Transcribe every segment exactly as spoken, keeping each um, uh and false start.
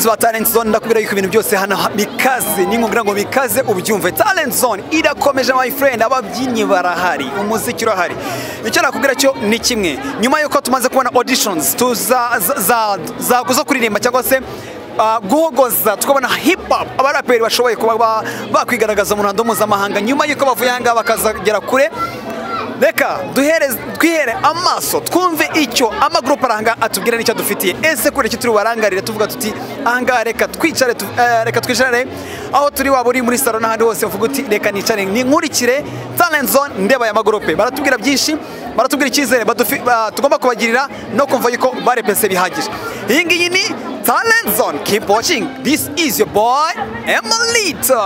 bakunzi ba Talent Zone ndakubwira yuko ibintu byose hano bikaze ninkumbira ngo bikaze ubyumve. Talent Zone irakomeje my friend, ababyinnyi barahari, umuziki urahari. Icyo nakubwira cyo ni kimwe, nyuma yuko tumaze kubona auditions tuza za za kuzo kuririmba cyangwa se guhogoza tukabona hip hop abaraperi bashoboye kuba bakwigaragaza mu ruhando mpuzamahanga, nyuma yuko bavuye hanga bakazagera kure. Reka duhere twihere amaso twumve icyo amagroup aranga atubwira n'icyo dufitiye. Ese kure cyo turi barangarire tuvuga tuti anga reka twicare reka twicare aho turi wabo uri muri salon n'ahandi hose uvuga uti reka nicare ni nkurikire Talent Zone ndeba ya magroup. Baratubwira byinshi, baratubwira icyizere tugomba kubagirira no kumva yuko barepese bihagije. Iyi ngiyi ni Talent Zone. Keep watching. This is your boy Emelito.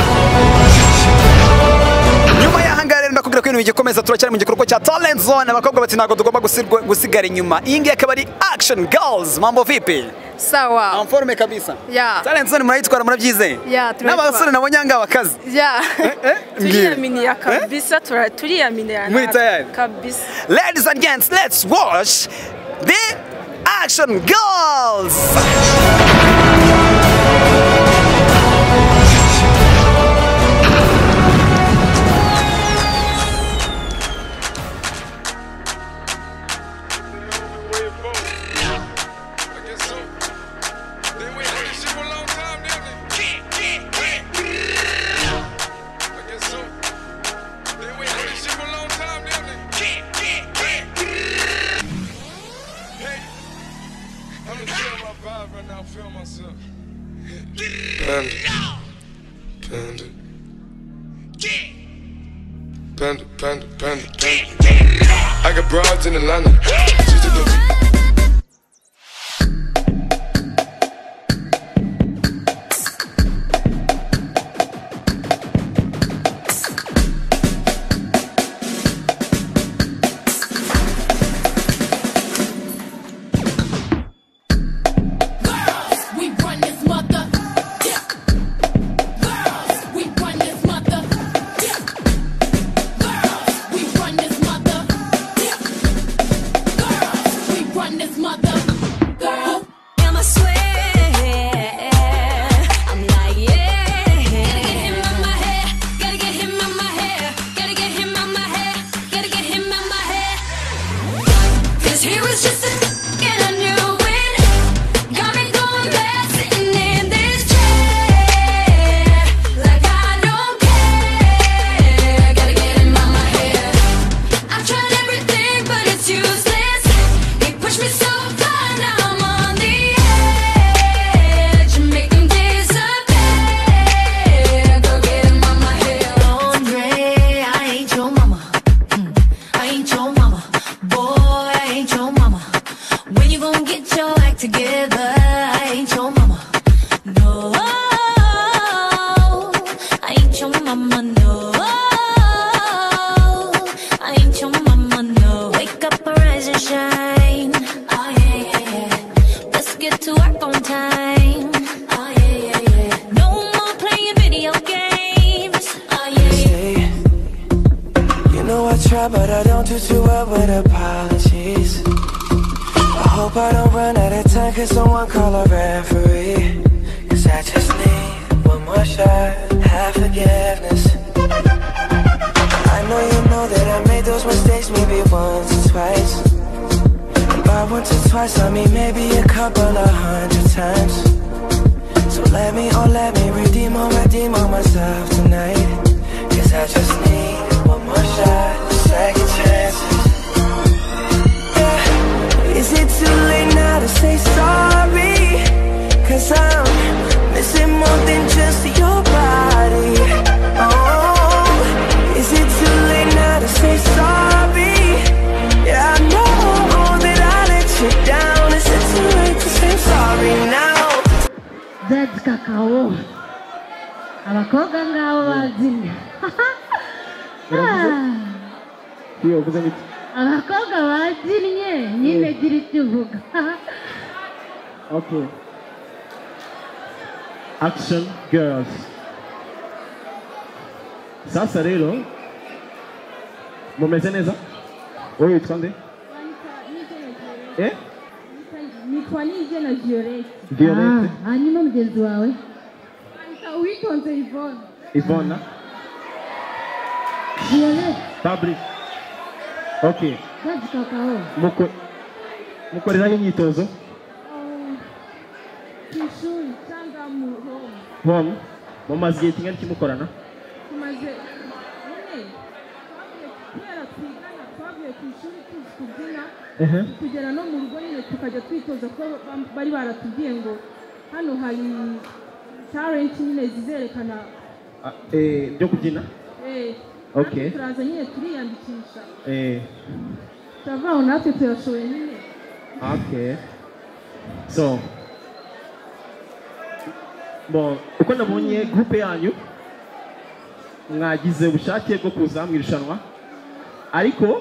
Nyuma ya hanga rero ndakubwira ko ibintu bigikomeza, turacyari mu gikorwa cya Talent Zone. Abakobwa bati ntago tugomba gusigara inyuma. Iyi ngiyi akaba ari Action Girls. Mambo vipi? Sawa. Amforme kabisa. Yeah. Talent Zone murayitwara murabyize? Yeah, turayitwara. N'abasore nabonye anga bakazi. Yeah. Turiyaminiya kabisa, turiyaminiya. Muri tayari kabisa. Ladies and gents, let's watch the Action Girls. Panda, panda, panda, panda. I got broads in Atlanta. Just to look. But I don't do too well with apologies. I hope I don't run out of time, cause someone call a referee. Cause I just need one more shot, have forgiveness. I know you know that I made those mistakes maybe once or twice. And by once or twice I mean maybe a couple of hundred times. So let me, oh let me redeem or redeem on myself tonight. Cause I just need one more shot, second chances. Yeah. Is it too late now to say sorry? Cause I'm missing more than just your body. Oh, is it too late now to say sorry? Yeah, I know that I let you down. Is it too late to say sorry now? That's Kakao. Abakobwa ngabo bazinye. Iyo uvuze niki? Abakobwa bazinye nyine gira icyo uvuga. Okay. Action Girls. Sasa rero mumeze neza? Wowe witwa nde? Eh? nitwa Nigena Violette. Violette. Ah, hanyuma mugenzi wawe? Witonze Yvonne. Yvonne. Violette. Fabrice. Okay. Jaji kakao. Muko mukorera imyitozo? Kishuri cyangwa mu home. Home. Mumaze igihe kingana iki mukorana? Tumaze none kubera twigana twavuye ku ishuri tuzi kubyina tugera no mu rugo nyine tukajya twitoza ko bari baratubwiye ngo hano hari talent nyine zizerekana eh byo kubyina? Eh. Okay. Turaza nyine turiyandikisha. Eh. Tavaho natwe tuyashoboye nyine. Okay. So bon, uko nabonye groupe yanyu mwagize ubushake bwo kuza mu irushanwa ariko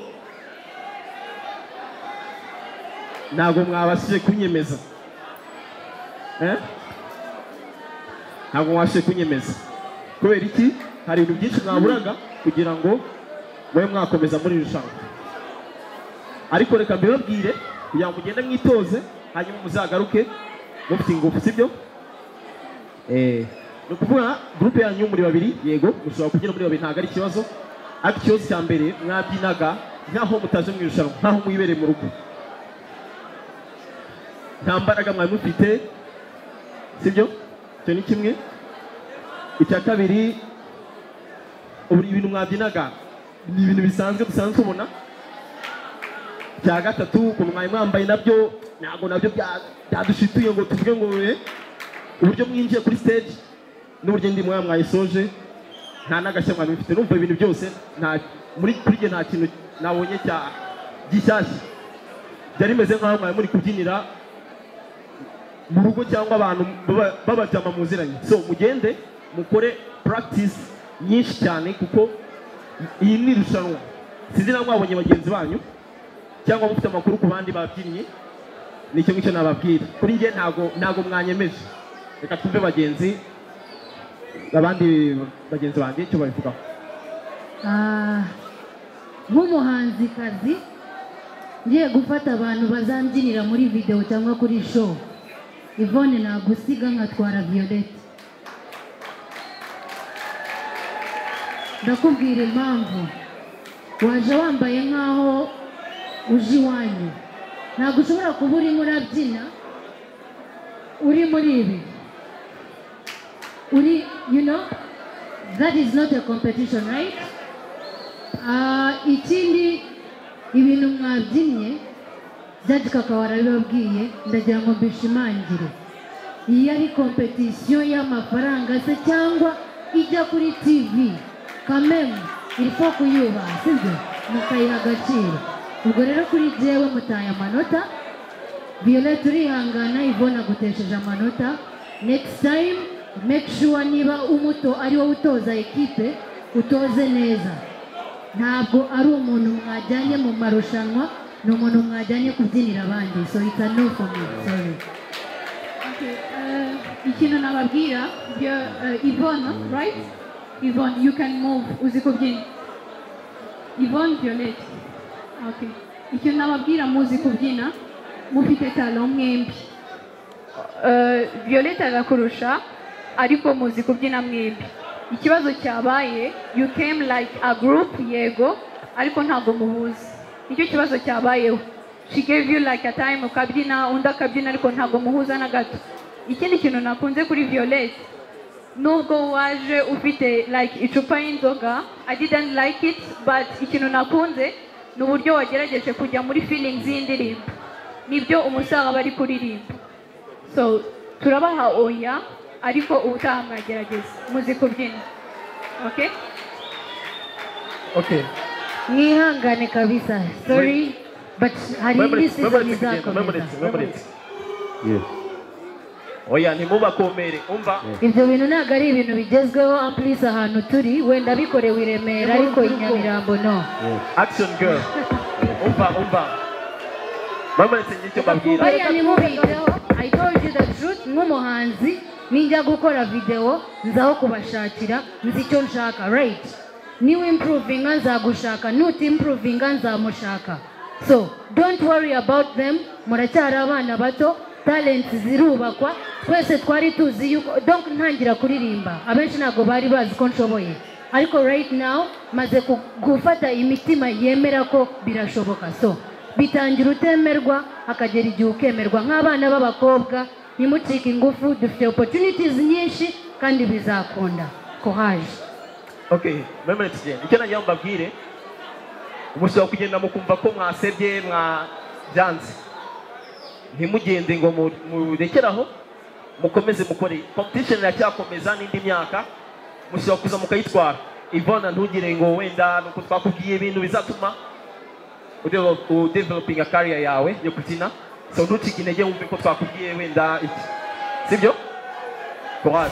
ntago mwabashije kunyemeza. Eh? Ntago mwabashije kunyemeza. Kubera iki? Hari ibintu byinshi mwaburaga kugira ngo mwe mwakomeza muri irushanwa. Ariko reka mbibabwire kugira ngo mugende mwitoze hanyuma muzagaruke mufite ingufu, sibyo? Eh, no kuvuga groupe yanyu muri babiri, yego mushobora kugira muri babiri ntago ari ikibazo. Ariko ikibazo cya mbere mwabyinaga nkaho mutaje mu irushanwa, nkaho mwibereye mu rugo. Nta mbaraga mwari mufite, sibyo? Icyo ni kimwe. Icya kabiri, uburi ibintu mwabyinaga ni ibintu bisanzwe dusanzwe tubona. Icya gatatu, ukuntu mwari mwambaye nabyo ntabwo nabyo byadushituye ngo tuvuge ngo we uburyo mwinjiye kuri stage n'uburyo ndi mwa mwayisoje nta nagashya mwari mufite. Numva ibintu byose nta muri kuri nge nta kintu nabonye cya gishyashya. Byari meze nkaho mwari muri kubyinira mu rugo cyangwa abantu babajama muziranye. So mugende mukore practice nyinshi cyane kuko iyi ni irushanwa. Sizi na mwabonye bagenzi banyu cyangwa mufite amakuru ku bandi babyinnyi, nicyo ngicyo nababwira. Kuri nge ntago ntago mwanyemeje. Reka twumve bagenzi abandi bagenzi bandi icyo babivugaho. Ah, nk'umuhanzikazi ngiye gufata abantu bazambyinira muri video cyangwa kuri show, Yvonne nagusiga nkatwara Violette. Ndakubwira impamvu. Waje wambaye nkaho uji wanyu. Ntabwo ushobora kuba urimo urabyina uri muri ibi. Uri, you know, that is not a competition, right? Uh, ikindi ibintu mwabyinnye Jaji Kakawara bibabwiye ndagira ngo mbishimangire. Iyi ari competition y'amafaranga se cyangwa ijya kuri T V. Kameme ilifo kuyubaha, sibyo? Mukayiha agaciro. Ubwo rero kuri jewe mutaye amanota. Violette urihangana, Yvonne agutesheje amanota. Next time make sure niba umuto ari wowe utoza ekipe utoze neza. Ntabwo ari umuntu mwajyanye mu marushanwa, ni umuntu mwajyanye kubyinira abandi. So it's a no for me. Sorry. Okay, uh, ikintu nababwira uh, Yvonne, right? Yvonne, you can move uzi kubyina. Yvonne, Violette. Okay. Ikintu nababwira muzi kubyina mufite talent mwembi. Uh, Violette agakurusha ariko muzi kubyina mwembi. Ikibazo cyabaye you came like a group, yego, ariko ntago muhuza. Nicyo kibazo cyabayeho. She gave you like a time ukabyina undi akabyina ariko ntago muhuza na gato. Ikindi kintu nakunze kuri Violette, nubwo waje ufite like icupa y'inzoga, I didn't like it, but ikintu nakunze ni uburyo wagerageje kujya muri feelings y'indirimbo. Nibyo umusaga bari kuririmba. So turabaha oya ariko ubutaha mwagerageza muzi kubyina. Okay? Okay. Mwihangane kabisa. Sorry, but hari indi season izakomeza. Yes. Oya ntimubakomere umva. Ibyo bintu ntabwo ari ibintu bigezweho amplisi ahantu turi, wenda bikorewe i Remera ariko i Nyamirambo no. Action girl. Umva umva. Mama nicyo babwira. Bariya nimubiteho. I told you the truth, nk'umuhanzi ninjya gukora video nzaho kubashakira nzi icyo nshaka, right? Niwe improvinga nzagushaka, nuti improvinga nzamushaka. So don't worry about them, muracyari abana bato, talent zirubakwa twese twari tuzi yuko donc ntangira kuririmba abenshi ntago bari bazi ko nshoboye ariko right now maze gufata imitima yemera ko birashoboka so bitangira utemerwa akagera igihe ukemerwa nk'abana b'abakobwa nimucike ingufu dufite opportunities nyinshi kandi bizakunda courage. Okay, meme tugende icyo nagiye mbabwire umushobora kugenda mukumva ko mwasebye mwabyanze ntimugende ngo murekeraho mukomeze mukore competition iracyakomeza n'indi myaka mushobora kuza mukayitwara Ivona ntugire ngo wenda nuko twakubwiye ibintu bizatuma udeveloping a career yawe yo kutina so ntucike intege wumve ko twakubwiye wenda iki sibyo courage.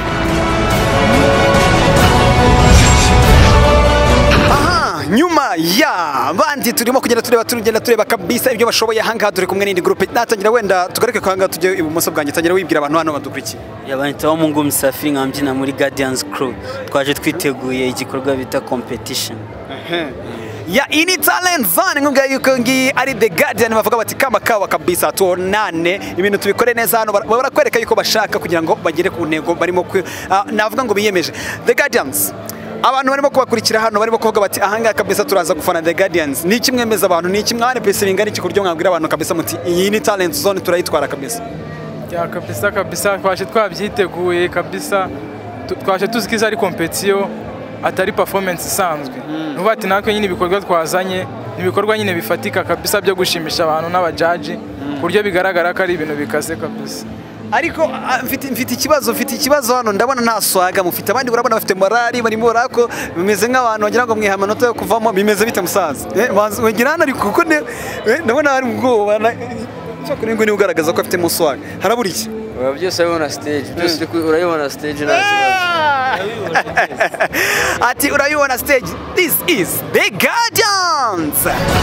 Nyuma ya bandi turimo kugenda tureba turugenda tureba kabisa ibyo bashoboye hanga dore kumwe n'indi groupe natangira wenda tugareke kwanga tujye ibumoso bwanjye tangira wibwira abantu hano badukurikiye. Yabanitaho mu ngumi Safi nkambyina muri Guardians Crew twaje twiteguye igikorwa bita competition. Ya ini talent zone ngubwa yuko ngi ari The Guardian bavuga bati kama kawa kabisa tuonane ibintu tubikore neza hano barakwereka yuko bashaka kugira ngo bagere ku ntego barimo navuga ngo biyemeje. The Guardians abantu barimo kubakurikira hano barimo kuvuga bati ahanga kabisa turaza gufana The Guardians ni kimwe meza abantu ni kimwe hane pese bingana iki kuryo mwabwira abantu kabisa muti iyi ni talent zone turayitwara kabisa. Ya kabisa kabisa twaje twabyiteguye kabisa twaje tuzikiza ari competition atari performance isanzwe nuko ati nakwe nyine ibikorwa twazanye nibikorwa nyine bifatika kabisa byo gushimisha abantu n'abajaji kuryo bigaragara ko ari ibintu bikaze kabisa. Ariko mfite mfite ikibazo mfite ikibazo hano ndabona nta swaga mufite abandi urabona bafite morali barimo barako bimeze nk'abantu bagira ngo mwiha amanota yo kuvamo bimeze bite musaza eh wagira hano ari kuko ndabona hari ubwoba cyo kuri ngo ni ugaragaza ko afite mu swaga harabura iki byose urabona stage byose urayibona stage nta kibazo ati urayibona stage. This is The Guardians.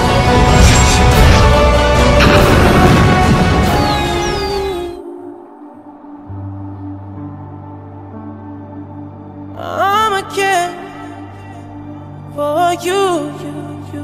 I'm a kid for you, you, you.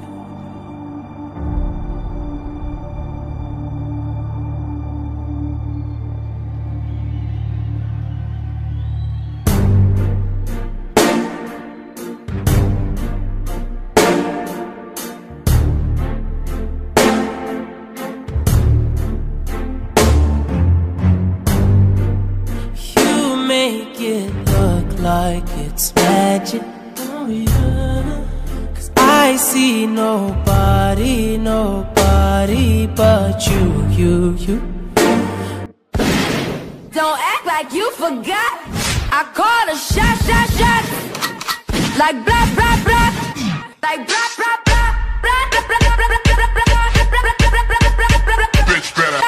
You make it look like it's magic, oh yeah. Cause I see nobody, nobody but you, you, you. Don't act like you forgot. I call a shot, shot, shot. Like blah, blah, blah. Like blah, blah, blah. Blah, blah, blah, blah, blah, blah, blah, blah, bitch better.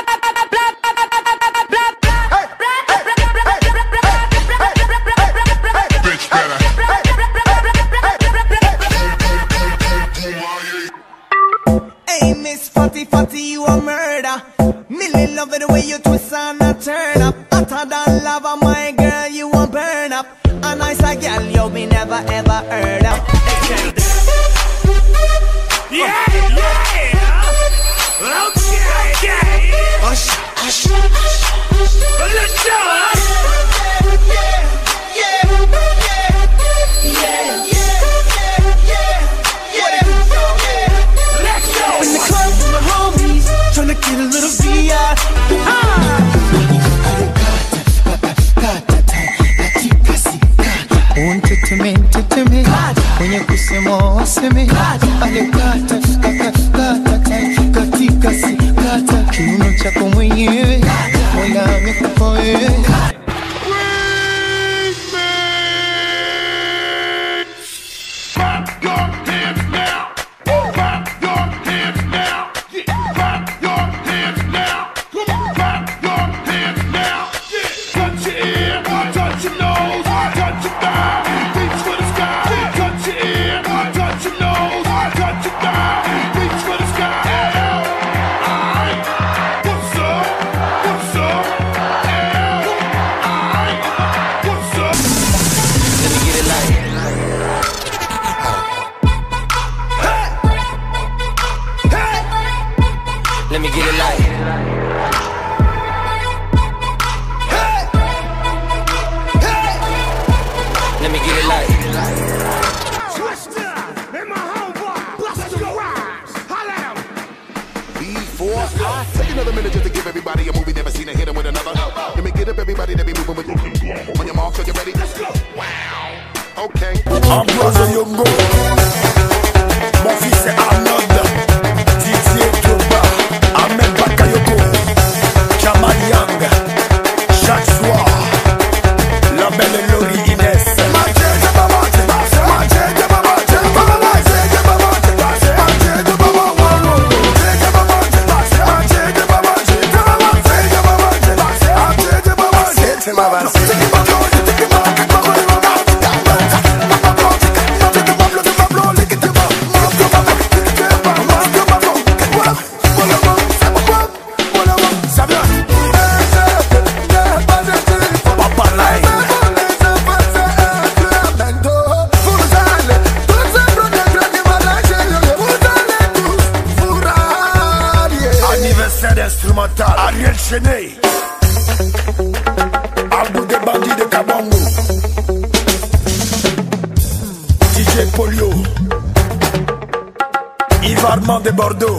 Hey, Miss Fatty Fatty, you a murder. Millie love it the way you twist and a turn up. Hotter than lava, my girl, you a burn up. A nice a girl you be never ever heard of. Yeah, yeah. Okay, okay. Hush, hush, Let's go. Tryna get a little V I Un teteme, teteme Kwenye kusema waseme Ale kata, kata, kata Katika si kata Kiuno chako mwenyewe Mola amekupa wewe What's up? What's up? me get it like. Take another minute just to give everybody a movie never seen a hit 'em with another. Let me get up everybody that be moving with on your mark, so you ready? Let's go. Wow. Okay. I'm brother Young Go. Mon fils c'est Arnold. Didier Toba. Ahmed Bakayoko. Kamal Young. Chaque soir. La belle Lori Inès. Ariel Chené, Abou des bandits de Kabongo, D J Polio, Yves Armand de Bordeaux,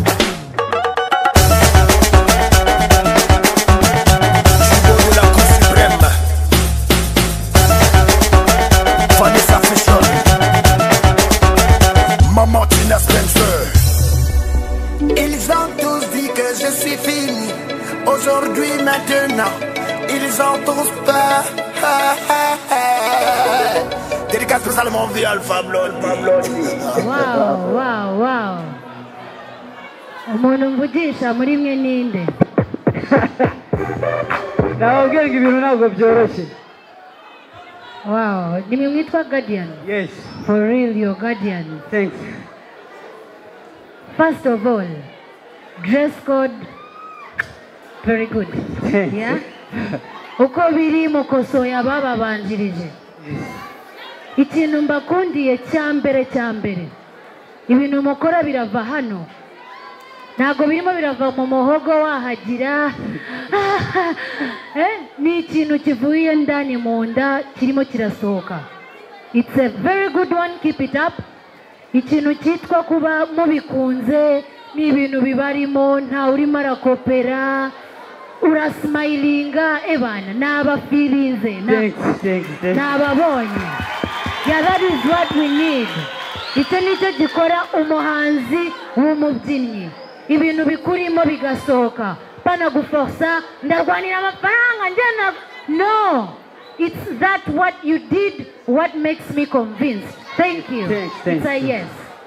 Jubo de la Cour suprême, Vanessa Fission, Maman Tina Spencer. Ils ont tous dit que je suis fini. Aujourd'hui, maintenant, ils ont tous peur. Dédicace spéciale mondiale, Fablon, Fablon. Wow, wow, wow. Umuntu mvugisha muri mwe ninde? Nababwira ngo ibintu ntabwo byoroshye. Wow, nimwe mwitwa Guardian? Yes. For real, you're Guardian. Thanks. First of all, dress code, very good. Yeah? Uko biri mukosoya abababanjirije. Ikintu mbakundiye cyambere cyambere. Ibintu mukora birava hano. Ntago birimo birava mu muhogo wahagira. Eh, ni ikintu kivuye ndani mu nda kirimo kirasohoka. It's a very good one, keep it up. Ikintu cyitwa kuba mubikunze ni ibintu bibarimo nta urimo arakopera urasmilinga ebana naba feelinze nababonye. Yeah, that is what we need. Icyo nicyo gikora umuhanzi w'umubyinnyi, ibintu bikurimo bigasohoka pana guforsa ndarwanira amafaranga njye. No, it's that what you did what makes me convinced. Thank you. Thanks, thanks. It's a yes.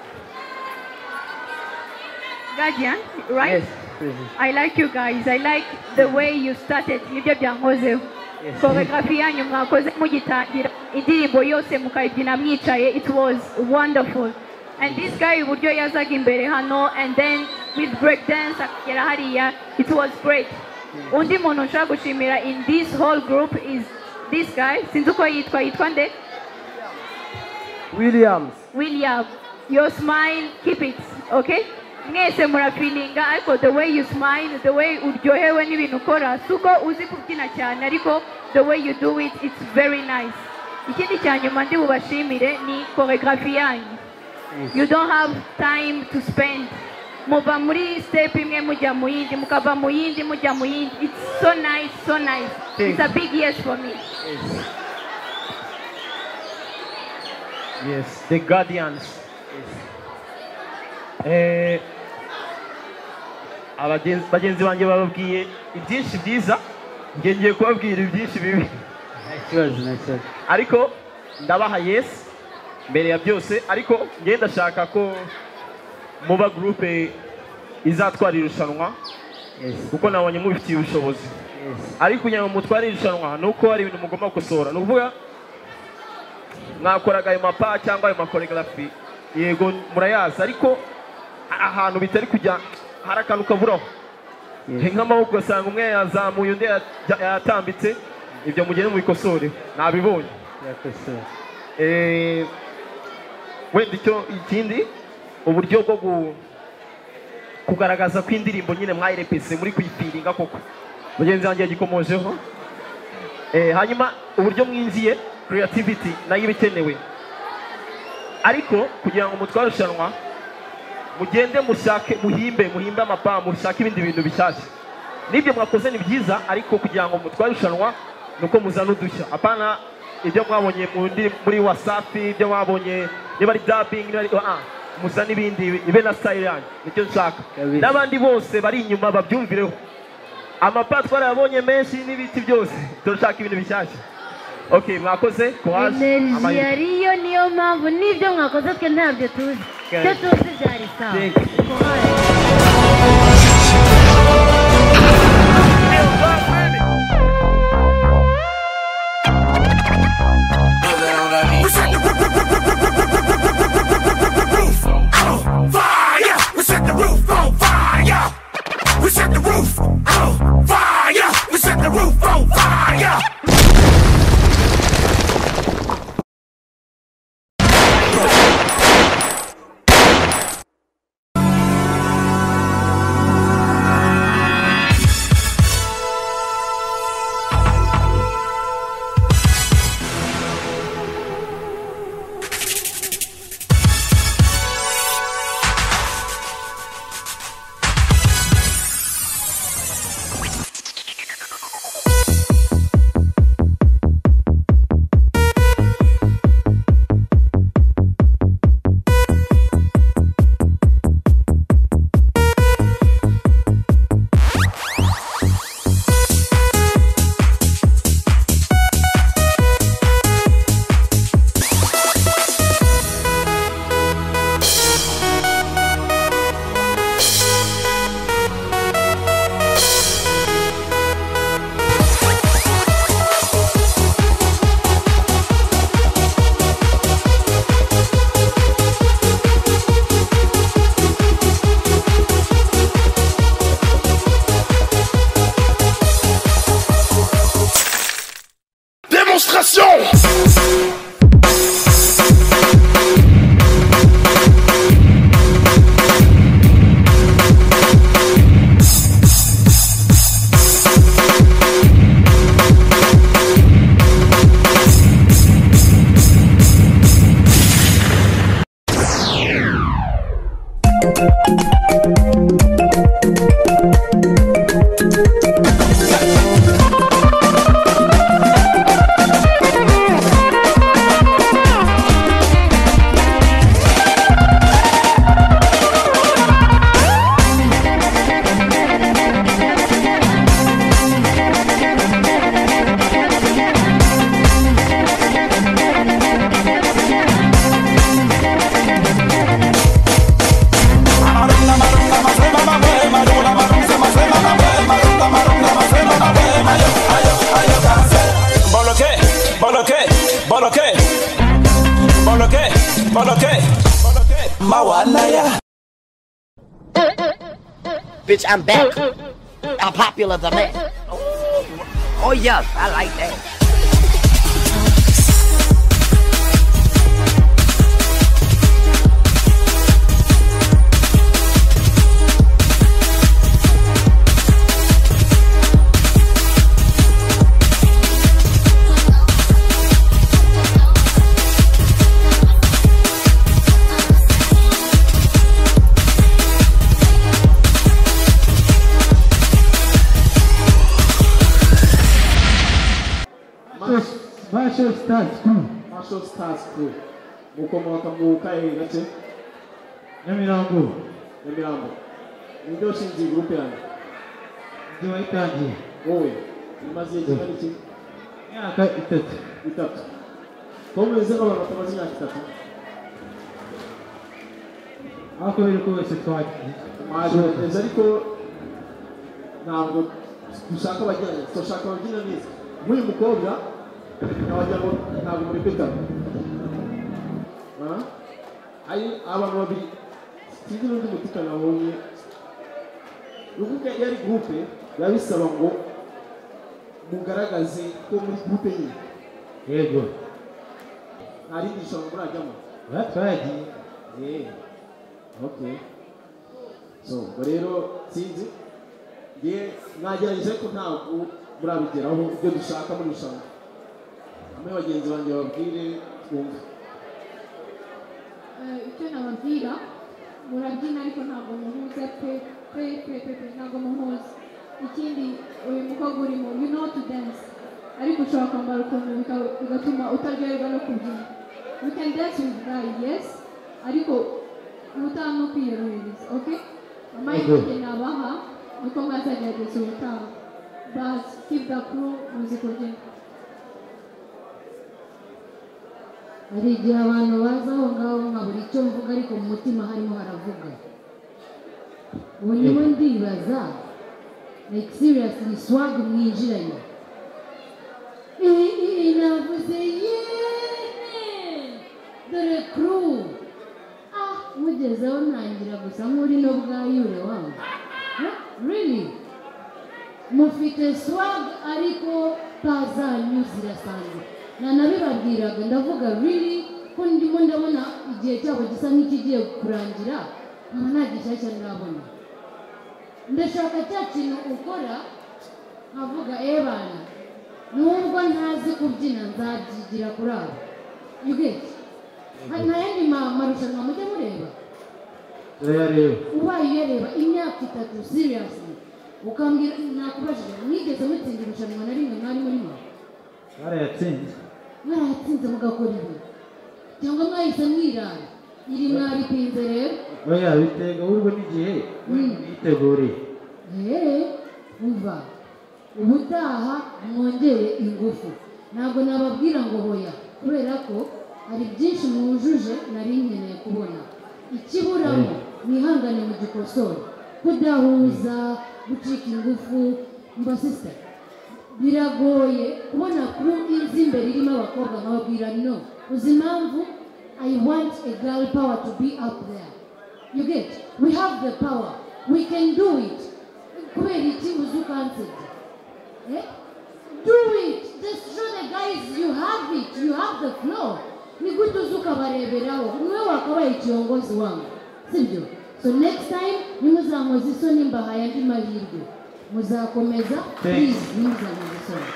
Guardian, right? Yes. I like you guys. I like the way you started. Nibyo byankozeho. Choreography yanyu mwakoze mugitangira indirimbo yose mukayibyina mwicaye. It was wonderful. And this guy uburyo yazaga imbere hano and then with break dance akagera hariya, it was great. Undi muntu nshaka gushimira in this whole group is this guy. Sinzi uko yitwa yitwa nde? Williams. William, your smile, keep it, okay? Mwese murafilinga ariko the way you smile, the way uryohewe n'ibintu ukora, suko uzi kubyina cyane ariko the way you do it, it's very nice. Ikindi cyanyuma ndi bubashimire ni choreography yanyu. You don't have time to spend. Muva muri step imwe mujya mu yindi, mukava mu yindi mujya mu yindi. It's so nice, so nice. It's a big yes for me. Yes. Yes, the Guardians. Eh, abagenzi bagenzi banjye bababwiye ibyinshi byiza, ngiye ngiye kubabwira ibyinshi bibi. Ikibazo nacyo. Ariko ndabaha yes mbere ya byose, ariko ngiye ndashaka ko muba groupe izatwara irushanwa. Yes. Kuko nabonye mubifitiye ubushobozi. Yes. Ariko kugira ngo mutware irushanwa nuko hari ibintu mugomba gukosora. Nukuvuga mwakoraga ayo mapa cyangwa ayo makoreography yego murayaza, ariko ahantu bitari kujya hari akantu kaburaho. Nk'amaboko ugasanga umwe yazamuye undi yatambitse, ibyo mugende mu bikosore. Nabibonye. Eh, wenda icyo ikindi uburyo bwo kugaragaza ko indirimbo nyine mwayirepese muri kuyifiringa koko mugenzi wanjye yagikomojeho. Eh, hanyuma uburyo mwinjiye creativity nayo ibikenewe ariko kugira ngo mutware irushanwa mugende mushake muhimbe muhimbe amapa mushake ibindi bintu bishyashya nibyo mwakoze ni byiza ariko kugira ngo mutware irushanwa nuko muzana udushya apana ibyo mwabonye muri Wasafi ibyo mwabonye niba ari dubbing ah muzana ibindi ibe na style yanyu nicyo nshaka n'abandi bose bari inyuma babyumvireho amapa twarabonye menshi n'ibiti byose turashaka ibintu bishyashya okay mwakoze courage energy yariyo niyo mpamvu nibyo mwakoze twe ntabyo tuzi cyo tuzi byari sawa We set the roof on fire. We set the roof on fire. Bitch, I'm back. I'm popular the man. Oh, oh yes, I like that. Marshall Stars Crew. Marshall Stars Crew. Mukomoka mu kahe gace? Nyamirambo. Nyamirambo. Ndio shinzi group yanyu. Ndio waitaje. Wowe. Imaze igihe iki? Myaka itatu. Itatu. Komeze abantu batamaze imyaka itatu. Ako biri kose twagiye. Maje neza ariko ntabwo dushaka abagiranye, dushaka abagiranye neza. Muri mukobwa nawajyamo ntabwo muri peta. Ah? Ayi abantu babiri sinzi n'undi mutika nabonye. Rubuga yari groupe yabisaba ngo mugaragaze ko muri groupe ye. Yego. Hari ndishobora kurajyamo. Batwagiye. Eh. Okay. So, rero sinzi ngiye mwagerageje ko ntabwo murabigeraho ibyo dushaka muri rushanwa. hamwe bagenzi banjye babwire twumve. icyo nababwira murabyina ariko ntabwo muhuza pe pe pe pe pe ntabwo muhuza. Ikindi uyu mukobwa urimo you know to dance ariko ushobora kwambara ukuntu bigatuma utaryoherwa no kubyina. You can dance with guy yes ariko ubutaha no kwiyorohereza okay. Amahirwe nabaha nuko mwazagerageza ubutaha but keep the crew muziko byina. hari igihe abantu baza aho ngaho nkabura icyo mvuga ariko mu mutima harimo haravuga. ubu niwe ndibaza like seriously swag mwinjiranye navuze yeee dore crew ah mugezeho ntangira gusa nk'uri no bwayure wangu really mufite swag ariko tazanyu zirasanzwe. nanabibabwiraga ndavuga really ko ndimo ndabona igihe cyabo gisa nk'ikigiye kurangira nkaba nta gishyashya ndabona. ndashaka cya kintu ukora nkavuga ebana nubwo ntazi kubyina nzabyigira kuri abo you get nta yandi marushanwa mujya mureba ubaye uyareba imyaka itatu seriously ukambwira nakubajije mwigeze mutsinda irushanwa na rimwe mwari murimo? barayatsinze mwarayatsinze mugakora ibi cyangwa mwahise mwirara iri mwaripinze rero? oya bitega ahubwo n'igihe mwiteguriye. eee umva ubutaha mwongere ingufu ntabwo nababwira ngo hoya kubera ko hari byinshi mwujuje nari nkeneye kubona. ikiburamo mwihangane mu gikosoro kudahuza gucika ingufu mba sister biragoye kubona kuri izi imbere irimo abakobwa nkababwira no uzi impamvu I want a girl power to be up there. You get? We have the power. We can do it. kubera iki uzi ukansebye? Eh? Do it. Just show the guys you have it. You have the flow. Ni gute uzi ukabareberaho niwe wakabaye ikiyongozi wangu sibyo? So next time nimuzankoza isoni mbahaye andi mahirwe muzakomeza please nimuzankoza isoni.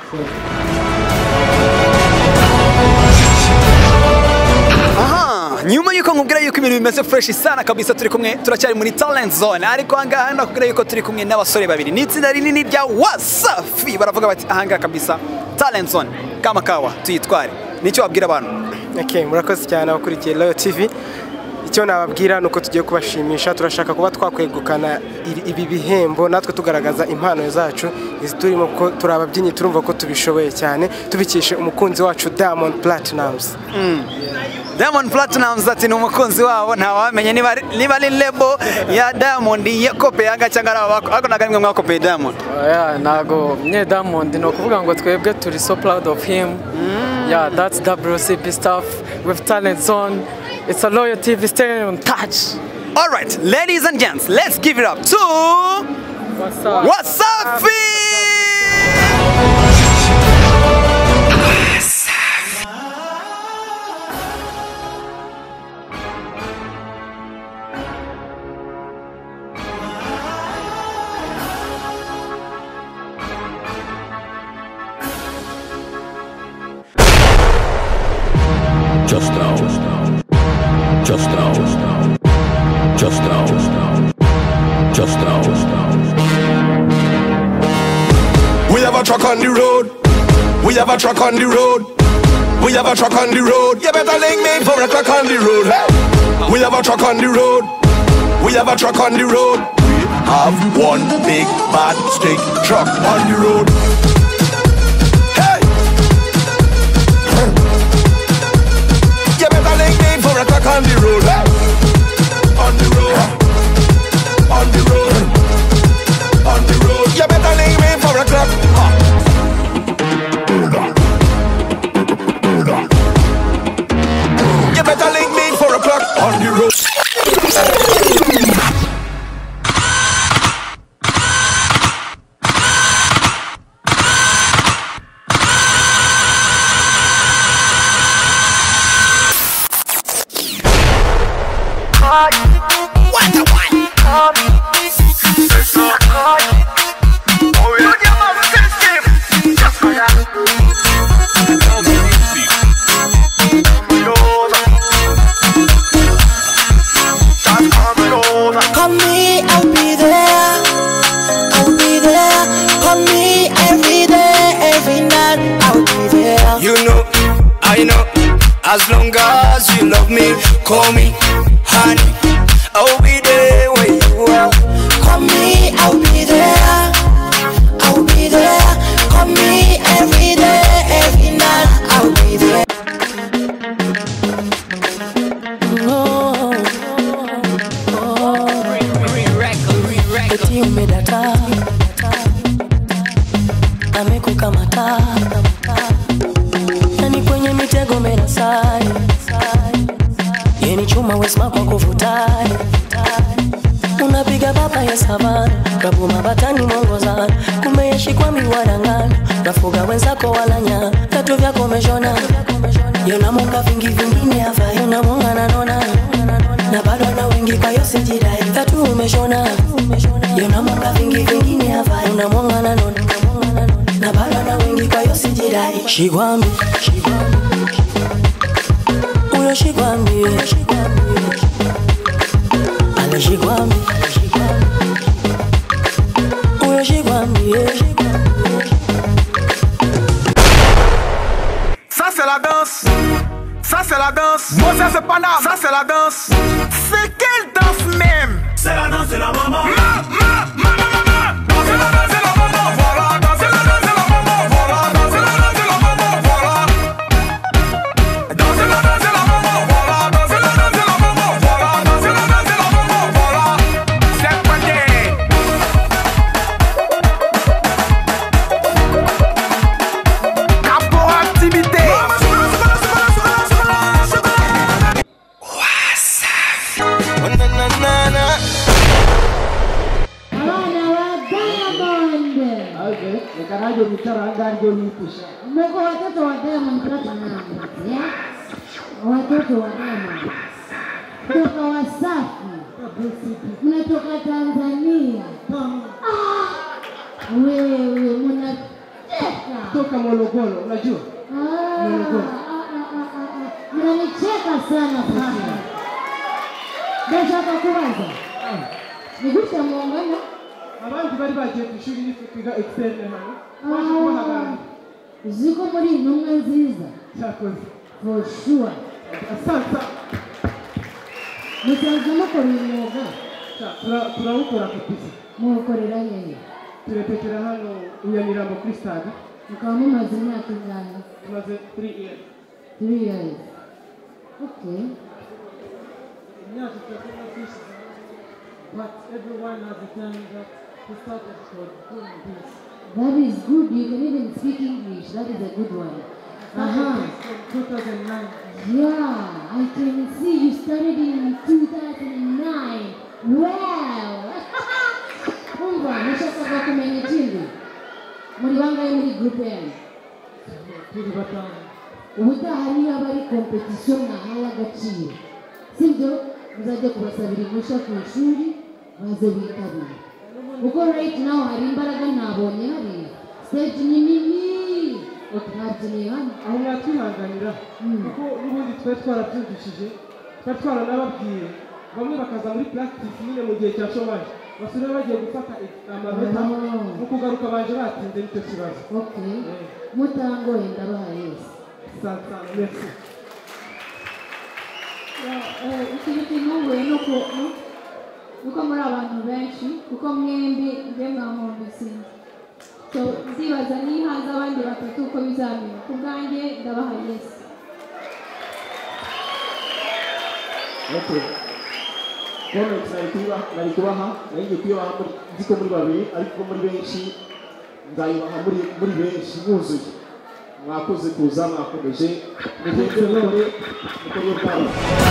aha nyuma yuko nkubwira yuko ibintu bimeze fresh sana kabisa turi kumwe turacyari muri Talent Zone ariko ahangaha nakubwira yuko turi kumwe n'abasore babiri ni itsinda rinini rya Wasafi baravuga bati ahangaha kabisa Talent Zone kama kawa tuyitware nicyo wabwira abantu. Okay murakoze cyane abakurikiye Royal T V. icyo nababwira nuko tugiye kubashimisha turashaka kuba twakwegukana ibi bihembo natwe tugaragaza impano zacu turimo ko turababyinnyi turumva ko tubishoboye cyane tubikishe umukunzi wacu Diamond Platnumz. mm. Diamond Platnumz ati ni umukunzi wabo ntawamenye niba niba ari label ya Diamond yakope yanga cyangwa arabako ako nagamwe mwakope Diamond. Yeah nago nye Diamond no kuvuga ngo twebwe turi so proud of him. mm. Yeah that's W C P stuff with Talent Zone. It's a Royal T V, stay on touch. All right, ladies and gents, let's give it up to Wasafi. Wasafi. Just now. Just now, just now, just now. We have a truck on the road. We have a truck on the road. We have a truck on the road. You better link me for a truck on the road. Hey. We have a truck on the road. We have a truck on the road. We have one big bad stick truck on the road. Hey. You better link me for a truck on the road. Hey. On the road. On the road. On the road. You better link me for a truck. Huh. You better link me for a clock on the road. What the one? Oh, yeah. Just for that. cause you love me. Call me honey, I'll be there where you are. Call me, I'll be there, I'll be there. Call me every day, every night, I'll be there. Oh, oh, eti umedata amekukamata nani kwenye mitego menasai yeni chuma wesma kwa kuvutai unapiga baba ya savana rabu mabatani mwongozana kumeyeshikwa miwarangana nafuga wenzako walanya tatu vyako meshona yonamunga vingi vingine hava yonamunga nanona na bado na wengi kwa yose jirai tatu umeshona yonamunga vingi vingine hava yonamunga nanona na bado na wengi kwa yose jirai shigwambi uyo shigwambi ale shigwambi uyo shigwambi Ça c'est la danse, ça c'est la danse. Moi ça c'est pas ça c'est la danse. C'est quelle danse même? C'est la danse de la maman. Ma, ma, ma, ma, ma. Danser la danse de la maman, voilà. Danser la danse de la maman, voilà. Danser la danse de la maman, voilà. Danser la danse de la maman, voilà. Danser la danse de la maman, voilà. Danser la danse de la maman, voilà. C'est pas activité. Kanaje mitaranga ndio nipusha. Mko watoto wa Diamond Platinum. Yes. Watoto wa Diamond. Toka Wasafi. Mnatoka Tanzania. Ah! Wewe mnacheka. Toka Morogoro, unajua? Ah. Morogoro. Mnanicheka sana sana. Ndashaka kubaza. Nigusha muungano. Abantu bari bagiye kwishuri n'ifiga externe hano. Ah, ziko muri intumwa nziza. Cyakoze. For sure. Asante. Musanze mukora imyuga. Turawukora kabisa. Mukorera nyine. Turetekera hano Nyamirambo kuri stade. Mukaba mumaze imyaka ingana? Tumaze three years. Three years. Okay. Imyaka itatu na kwisi. But everyone has a time that he started for doing this. That is good. You can even speak English. That is a good one. Uh-huh. two thousand nine. Yeah, I can see you started in two thousand nine. Wow! Kumba, nashaka kumenya chindi. Muri bangaye muri group yanyu? Turi batanu. Ubutahari abari competition nahaye agaciro. Sibyo? Muzajya kubasabira impushya ku ishuri baze bitabira. Kuko right now hari imbaraga nabonye hari stage ni nini. Ntabyiniye hano. Aho mwatwihanganira kuko n'ubundi twe twarabyumvishije twe twaranababwiye bamwe bakaza muri practice nyine mu gihe cya chômage basubira bagiye gufata amanota no kugaruka baje batinze nicyo kibazo. Okay. Mutangoye ndabaha Yesu. Santa, merci. Ikintu kintunguye nuko nuko muri abantu benshi kuko mwembi mbe mwamwumvise. So ndibaza nihaza abandi batatu uko bizamera. Ku bwanjye ndabaha Yesu. Okay. Comments nari kuba nari kubaha nari ngiye kubaha muri ziko muri babiri ariko muri benshi ndayibaha muri muri benshi buzuye. Mwakoze kuza mwakomeje mugende none mukoryo bwawe.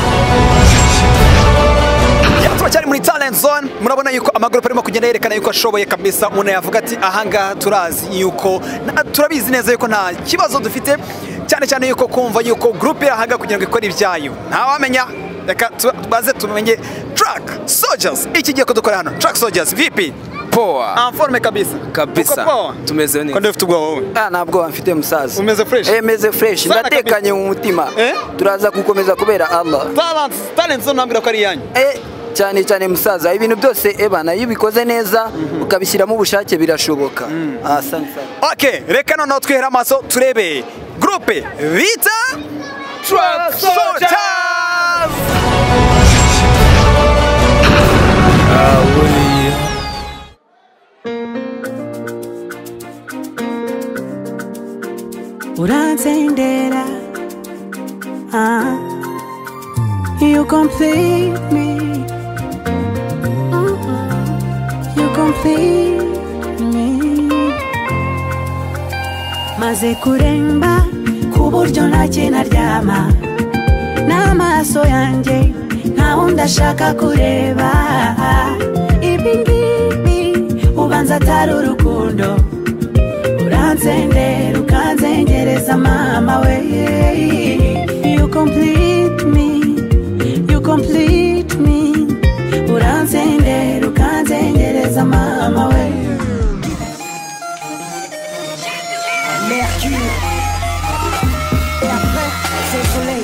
Turacyari muri Talent Zone, murabona yuko amagroup arimo kugenda yerekana yuko ashoboye kabisa. Umuntu yavuga ati ahangaha turazi yuko turabizi neza yuko nta kibazo dufite, cyane cyane yuko kumva yuko group yahaga kugira ngo ikore ibyayo ntawamenya. Reka tubaze tumenye Track Soldiers iki giye kudukora hano. Track Soldiers vipi? Poa. Informe kabisa. Kabisa. Tumeze neza. Konde ufite wowe. Ah nabwo mfite musaza. Umeze fresh? Eh meze fresh. Ndatekanye mu mutima. Eh? Turaza gukomeza kubera Allah. Talent, Talent Zone nambira ko ari yanyu. Eh cyane cyane musaza ibintu byose ebana iyo ubikoze neza ukabishyiramo ubushake birashoboka. Asante. Okay, reka noneho twihera amaso turebe groupe bita Truck Soldiers. Ah oui. Uransendera, ah, you complete me, you complete me. Maze kuremba kuburyo ntacyo naryama, n'amaso yanjye nta wundi ashaka kureba. Ibi ngibi ubanza atari urukundo, uransendera ukanzengereza mama we. You complete me, you complete me, uransendera ukanzengereza mama we. Mercure, et après c'est le soleil.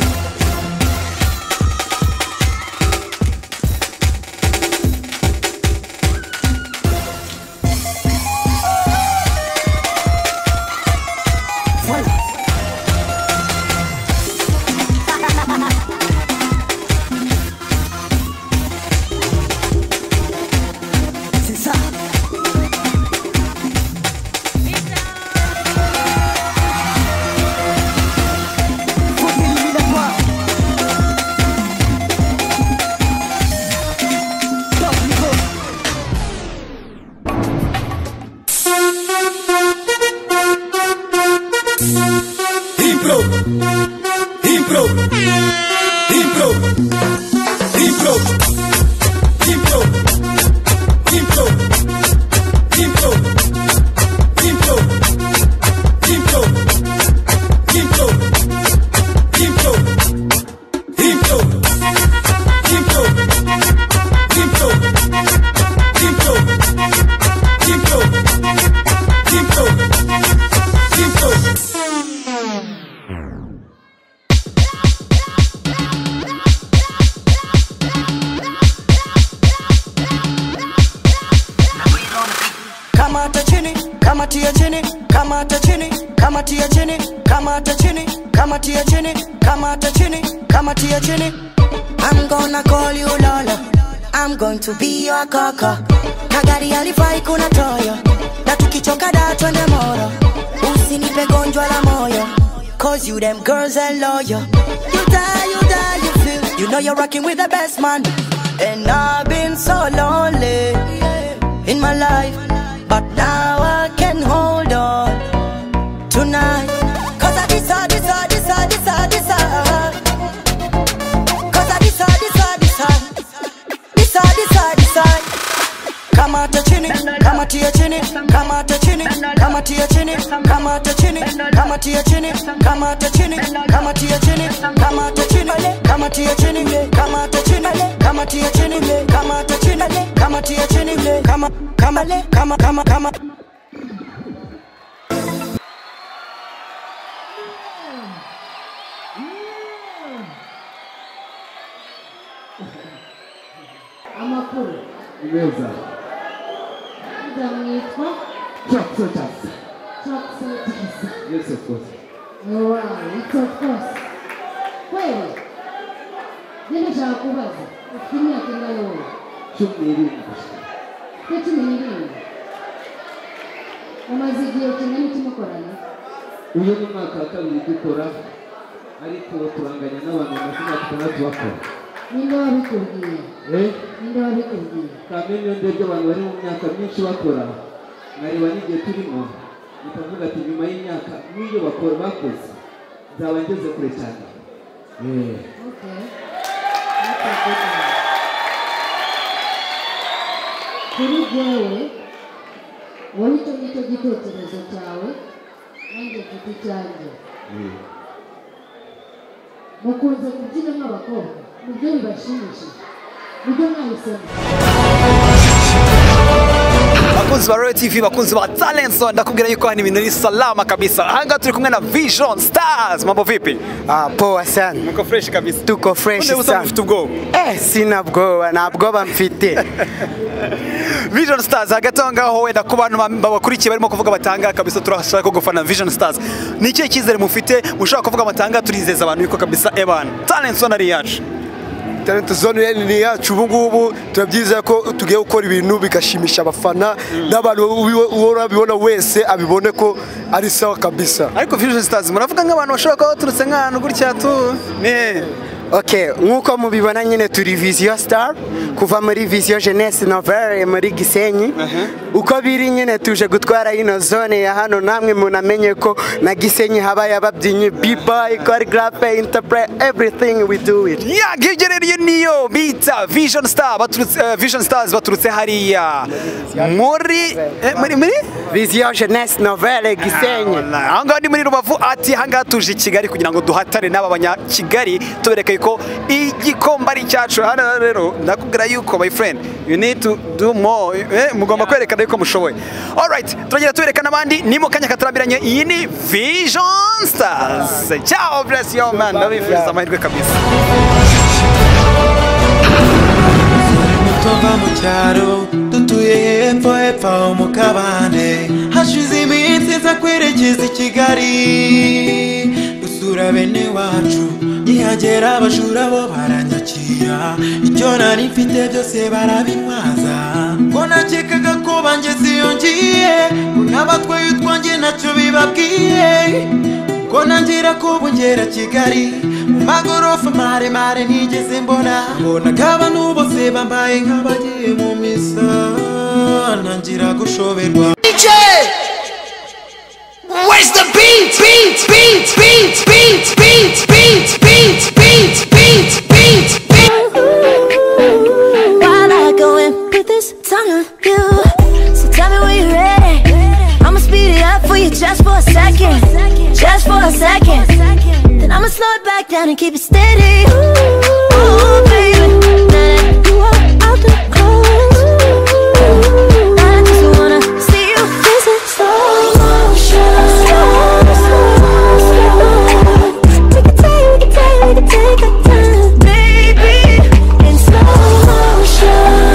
I'm gonna call you Lola. I'm going to be your kaka. Nagari alifai kuna toyo, na tukichoka da twende moro. Usinipe gonjwa la moyo, cause you them girls are loyal. You die, you die, you feel. You know you're rocking with the best man. And I've been so lonely in my life, but now I can hold on tonight. Cause I decide, decide, decide, decide, decide. Cause I decide, decide, decide. Decide, decide, decide. Kama ta chini, kama tia chini, kama ta chini, kama tia chini, kama ta chini, kama tia chini, kama ta chini, kama tia chini, kama ta chini, kama tia chini, kama ta chini, kama tia chini, kama ta chini, kama tia chini, kama kama kama kama kama. Amakuru. Neza. Ndamwitwa Truck Soldiers. Truck Soldiers. Yes, of course. Alright, it's of course. Kweli. Nini nshaka kubaza? Ufite imyaka ingahe wowe? Cumi n'irindwi. Ufite cumi n'irindwi. Umaze igihe kingana iki mukorana? Uyu ni umwaka wa kabiri dukora, ariko turanganya n'abantu bamaze imyaka itandatu bakora. Ninde wabikubwiye? Eh? Ninde wabikubwiye? Kamenya iyo ndebye abantu bari mu myaka myinshi bakora, nkareba n'igihe turimo, bikavuga ati nyuma y'imyaka n'iyo bakora bakoze, nzaba ngeze kure cyane. Eh. Okay. Okay, good. Kuri jyewe, wowe icyo nicyo gitekerezo cyawe, nanjye mfite icyanjye. Mukunze kubyina nk'abakobwa, nibyo bibashimishije, nibyo mwahisemo. bakunzi ba Royal T V, bakunzi ba Talent Zone, ndakubwira yuko hano ibintu ni salama kabisa. Hanga turi kumwe na Vision Stars. Mambo vipi? Ah, poa sana. Muko fresh kabisa. Tuko fresh sana. Mfite ubwoba? Eh, sina bwoba, nta bwoba mfite. Vision Stars hagati aho ngaho wenda ku bantu babakurikiye barimo kuvuga batanga kabisa, turashaka gufana Vision Stars. Ni ikihe cyizere mufite mushaka kuvuga batanga turizeza abantu yuko kabisa ebana Talent Zone ari yacu? Talent Zone ni yacu ubu ngubu turabyiza ko tugiye gukora ibintu bigashimisha abafana n'abantu ubona bibona wese abibone ko ari sawa kabisa. Ariko Vision Stars muravuga nk'abantu bashobora kuba baturutse nk'ahantu gutya tu ne Okay, nkuko mubibona nyine turi Vision Star kuva muri Vision Jeunesse Nouvelle muri Gisenyi. Uko biri nyine tuje gutwara ino zone ya hano, namwe munamenye ko na Gisenyi habaye ababyinnyi, b-boy, choreographer, interpret, everything we do it. Yeah, gigereriye niyo bita Vision Star baturutse uh, Vision Stars baturutse hariya muri eh, muri muri Vision Jeunesse Nouvelle Gisenyi. Hanga ni muri Rubavu ati hanga tuje i Kigali kugira ngo duhatane n'aba banya Kigali tubereka yuko igikomba ari cyacu. Hano rero ndakubwira yuko my friend you need to do more, eh, mugomba kwerekana yuko mushoboye. All right, turagenda tuberekana abandi ni mu kanya katarambiranye. Iyi ni Vision Stars. Ciao, bless you man, ndabifuriza amahirwe kabisa. Tuva mu cyaro dutuye hepfo hepfo mu kabande, hashize iminsi nza kwerekeza i Kigali dusura bene wacu, nkihagera abajura bo baranyakira, icyo nari mfite byose barabintwaza, ngo nakekaga ko bangeze iyo ngiye, ngo n'abatwaye utwanjye ntacyo bibabwiye, ngo nangira ko bongera Kigali mu magorofa maremare ntigeze mbona, mbonaga abantu bose bambaye nk'abagiye mu misa, ntangira gushoberwa. D J, where's the beat? Beat, beat, beat, beat, beat, beat, beat, beat, beat, beat, beat. Why not go and put this song on you? So tell me when you're ready. I'ma speed it up for you just for a second, just for a second. Then I'ma slow it back down and keep it steady. Ooh, ooh, baby, now that you are out the clothes, I just wanna see you dancing slow motion. We can take, we can take, we can take our time, baby, in slow motion.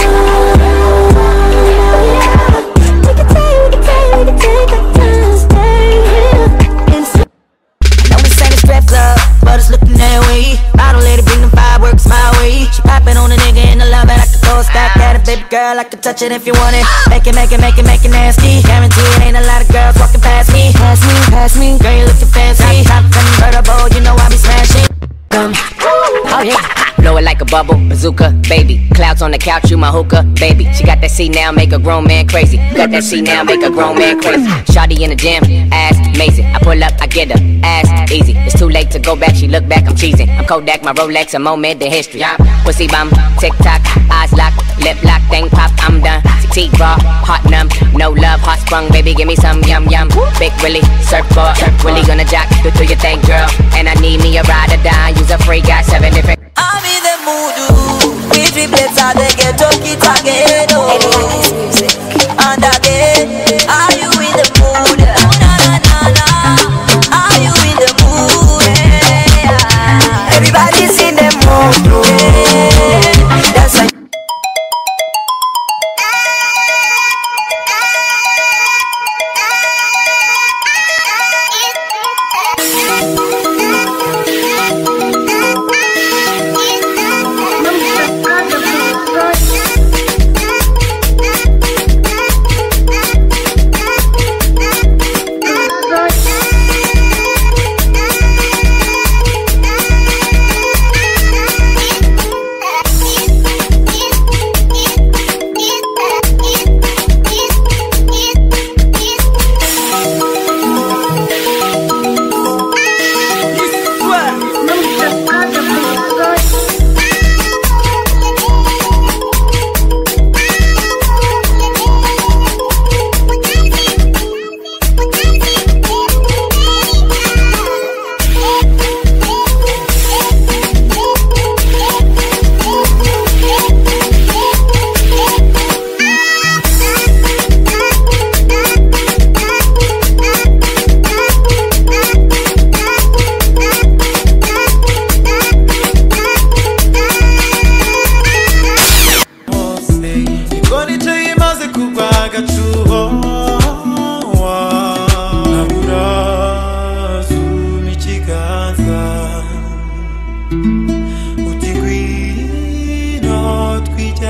We can take, we can take, we can take our time, stay here in slow. Know this ain't a strip club, but it's looking that way. I don't let it bring the fireworks my way. She popping on a nigga in the love that I could go stop that. A baby girl, I could touch it if you want it. Make it, make it, make it, make it nasty. Guarantee it ain't a lot of girls walking past me. Pass me, pass me, girl you looking fancy. Top, top convertible, you know I be smashing. Um, oh yeah. Blow it like a bubble, bazooka, baby. Clouds on the couch, you my hookah, baby. She got that C now, make a grown man crazy. Got that C now, make a grown man crazy. Shawty in the gym, ass amazing. I pull up, I get her, ass easy. It's too late to go back, she look back, I'm cheesing. I'm Kodak, my Rolex, a moment in history. Pussy bum, tick tock, eyes locked, lip lock, thing pop, I'm done. Teeth raw, heart numb, no love, heart sprung, baby, give me some yum yum. Big Willie, surfboard, Willie gonna jock, do do your thing, girl. And I need me a ride or die, use a free guy, seven different. I'm in the mood, we triplets are the ghetto kids again. And again, are you in the mood? Na na na na, are you in the mood? Yeah. Everybody's in the mood. Yeah. That's like.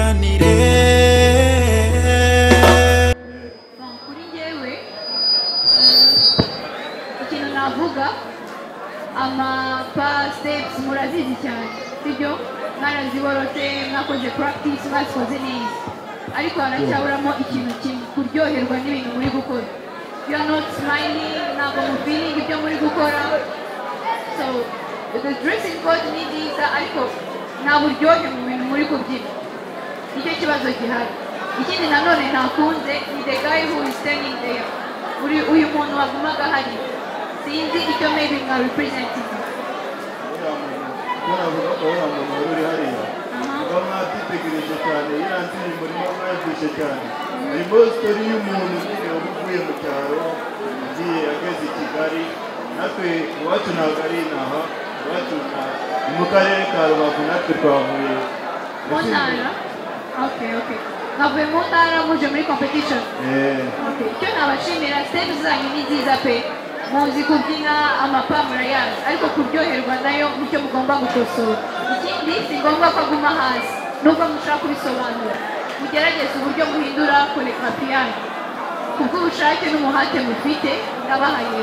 tuganire kuri njyewe ikintu navuga ama pa steps murazizi cyane sibyo mwaraziborotse mwakoze practice mwazikoze neza ariko haracyaburamo ikintu kimwe kuryoherwa n'ibintu muri gukora you are not smiling ntabwo mu feeling ibyo muri gukora so the dressing code ni nziza ariko nta buryohe mu bintu muri kubyina nicyo kibazo gihari ikindi nanone ntakunze ni the guy who is standing there uyu muntu wagumaga hari sinzi icyo maybe nka representing navuga ko uriya muntu wari uri hariya uba mwatitegereje cyane iriya ndirimbo niba mwayumvise cyane harimo sitori y'umuntu nyine uvuye mu cyaro agiye ageze i Kigali natwe iwacu ntabwo ari inaha iwacu ni mu karere ka Rubavu natwe twavuye mu ntara okay okay mwavuye mu ntara muje muri competition okay icyo nabashimira step zanyu ni nziza pe muzi kubyina amapa murayazi ariko kuryoherwa nayo nicyo mugomba gukosora ikindi si ngombwa ko aguma hasi nubwo mushaka kubisobanura mugerageze uburyo muhindura koreografi yanyu kubw'ubushake n'umuhate mufite ndabahaye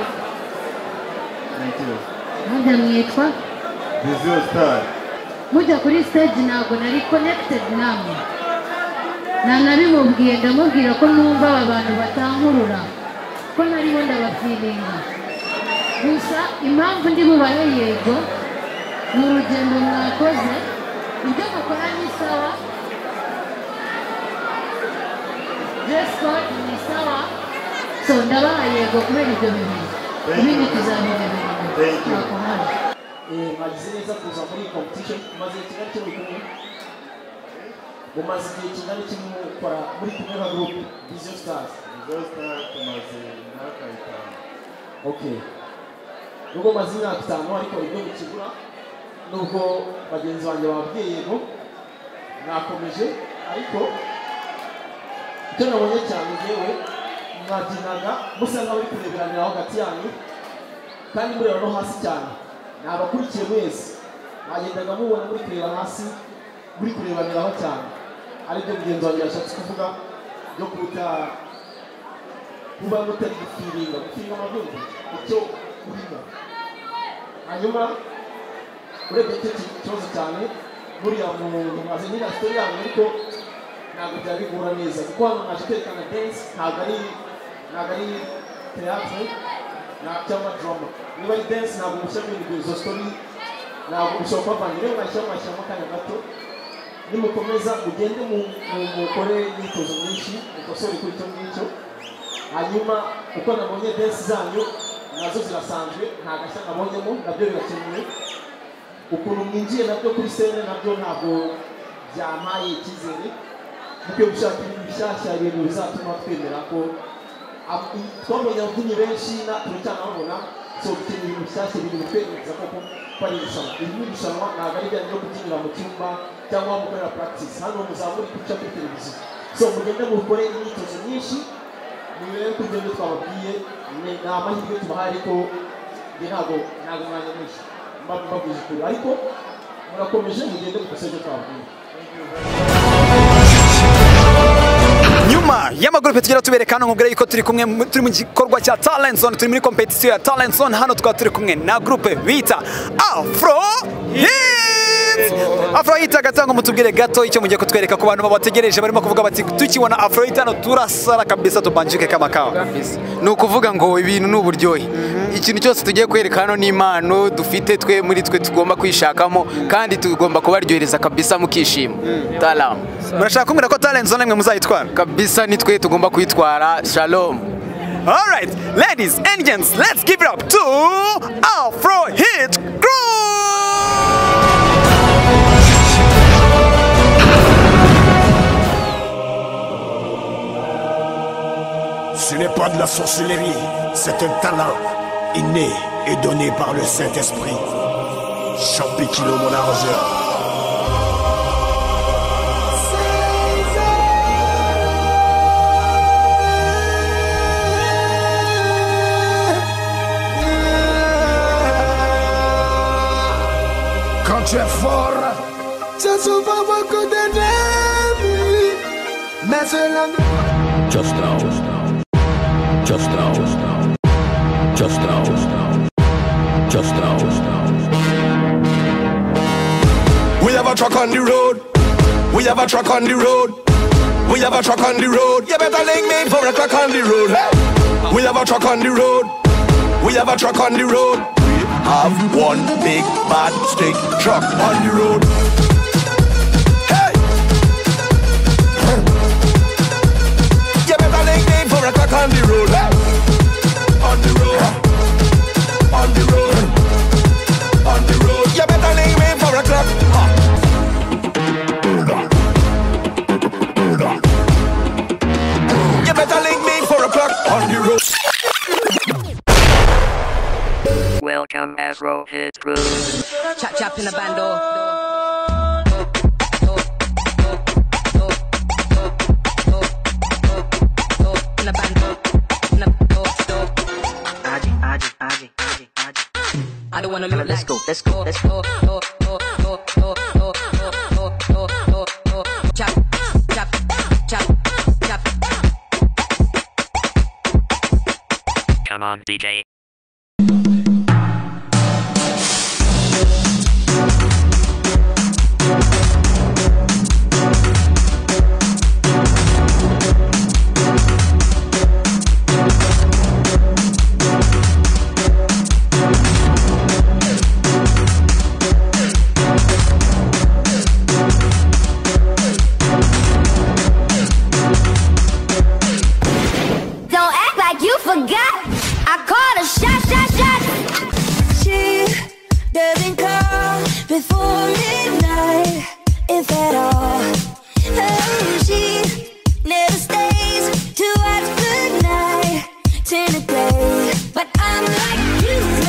Mujya mwitwa Vizio Star mujya kuri stage ntabwo nari connected namwe nta nabimubwiye ndamubwira ko numva aba bantu batankurura ko nariho ndabafiringa gusa impamvu ndi bubahe yego ni urugendo mwakoze ibyo mukora ni sawa dress code ni sawa so ndabaha yego kubera ibyo bintu ibindi tuzabireba mwagize neza kuza muri iyi competition mumaze igihe kingana iki muri kumwe mumaze igihe kingana iki mukora muri kumwe nka groupe Vizio Stars Vizio Stars tumaze imyaka itanu okay nubwo maze imyaka itanu ariko ibyo mukigura nubwo bagenzi banjye bababwiye yego mwakomeje ariko icyo nabonye cyane njyewe mwabyinaga musa nk'abari kureberaniraho hagati yanyu kandi mureba no hasi cyane ni abakurikiye mwese mwagendaga mubona muri kureba hasi muri kurebaniraho cyane aribyo mugenzi wanjye yashatse kuvuga byo kuruta kuba mutari gufiringa gufiringa amabyumva icyo urimo hanyuma urebye icyo kibazo cyane buriya muntu mwaze nyina sitori yanyu ariko ntabwo byari bigura neza kuko hano mwaje kwerekana dance ntabwo ari ntabwo ari theatre cyangwa drama niba ari dance ntabwo mushyiramo ibintu izo story ntabwo bishobora kubavanga rero mwashyiramo mwashyiramo akanya gato nimukomeza mugende mukore imyitozo myinshi mukosore kuri icyo ngicyo hanyuma uko nabonye dance zanyu nazo zirasanzwe nta gashya nabonyemo nabyo birakenewe ukuntu mwinjiye nabyo kuri scene nabyo ntabwo byampaye icyizere mukwiye gushaka ibintu bishyashya ibintu bizatuma twemera ko twabonye ababyinnyi benshi turacyanababona so dukeneye ibintu bishyashya ibintu bitwereka koko ko ari irushanwa iri ni irushanwa ntabwo ari ibijyanye no kubyinira mu cyumba cyangwa mukorera practice hano muzamuri guca kuri televiziyo so mugende mukore imyitozo myinshi murebe ko ibyo twababwiye ni amahirwe tubahaye ariko ntabwo ntabwo mwanya mwinshi mbabwije ukuri ariko murakomeje mugende mukose ibyo twababwiye nyuma y'amagurupe tugera tubereka hano nkubwira yuko turi kumwe turi mu gikorwa cya Talent Zone turi muri competition ya Talent Zone hano tukaba turi kumwe na groupe bita Afro Hit Afro Hit agatanga mutubwire gato icyo mugiye kutwereka ku bantu babategereje barimo kuvuga bati tukibona Afro Hit hano turasara kabisa tubanjike kama kawa ni ukuvuga ngo ibintu ni uburyohe ikintu cyose tugiye kwereka hano ni impano dufite twe muri twe tugomba kwishakamo kandi tugomba kubaryohereza kabisa mukishima Talam murashaka kumbwira ko Talent Zone mwe muzayitwara kabisa ni twe tugomba kwitwara shalom. All right, ladies and gents, let's give it up to Afro Hit Crew. Ce n'est pas de la sorcellerie, c'est un talent inné et donné par le Saint-Esprit. Champikilo mon arrangeur. Quand tu es fort, tu as souvent beaucoup d'ennemis. Just now. Just now. Just now. Just now. We have a truck on the road. We have a truck on the road. We have a truck on the road. You better link me for a truck on the road. Hey. We have a truck on the road. We have a truck on the road. We have one big bad stick truck on the road. Hey. You better link me for a truck on the road. Hey. On the road. On the road. On the road. You better link me for a truck. Huh. You better link me for a clock on the road. Welcome Afro Hit Crew. Chap chap in the bando. In the bando. In the Aji, Aji, Aji, Aji, Aji. I don't wanna look. Let's go. Let's go. Let's go. Chap, chap, chap, chap. Come on, D J. Before midnight, if at all. Oh, she never stays to watch good night turn to day. But I'm like you.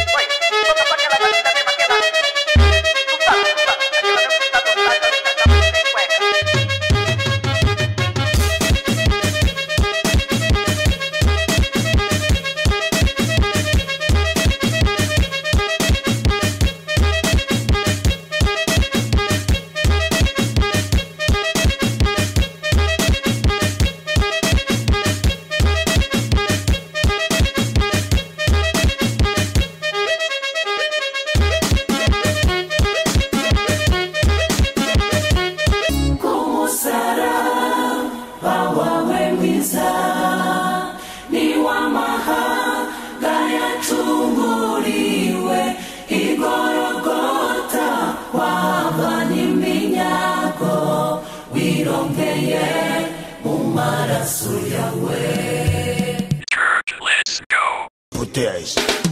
Let's go. Bouteilles.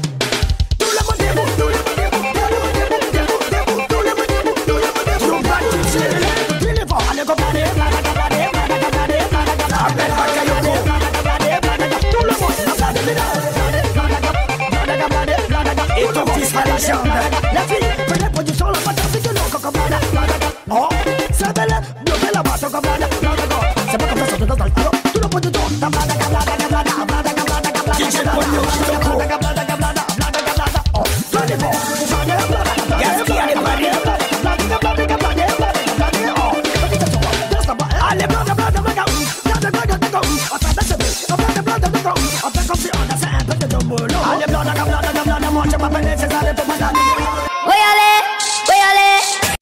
La fille, prenez position, la patate, c'est que l'on cocoblade. Oh, c'est belle, bloquez la basse, cocoblade. C'est pas comme ça, c'est dans le clos. Tout le monde de dos, ta blada, gablada, gablada, gablada, gablada, gablada. Qui j'ai le pognon, qui te court. Gablada, gablada, gablada, gablada. Oh, tout le monde, c'est gablada, gablada. Gaspille, allez, blada, gablada, gablada, gablada, gablada. Oh, c'est pas, allez, blada, blada, blada. Blada, blada, blada. On s'en laisse bien. Blada, blada, blada. On fait comme si on a fait un peu de boulot. Allez, blada, gablada, gablada. Moi, je m'appelle les César et tout le monde. Oui, allez, oui, allez.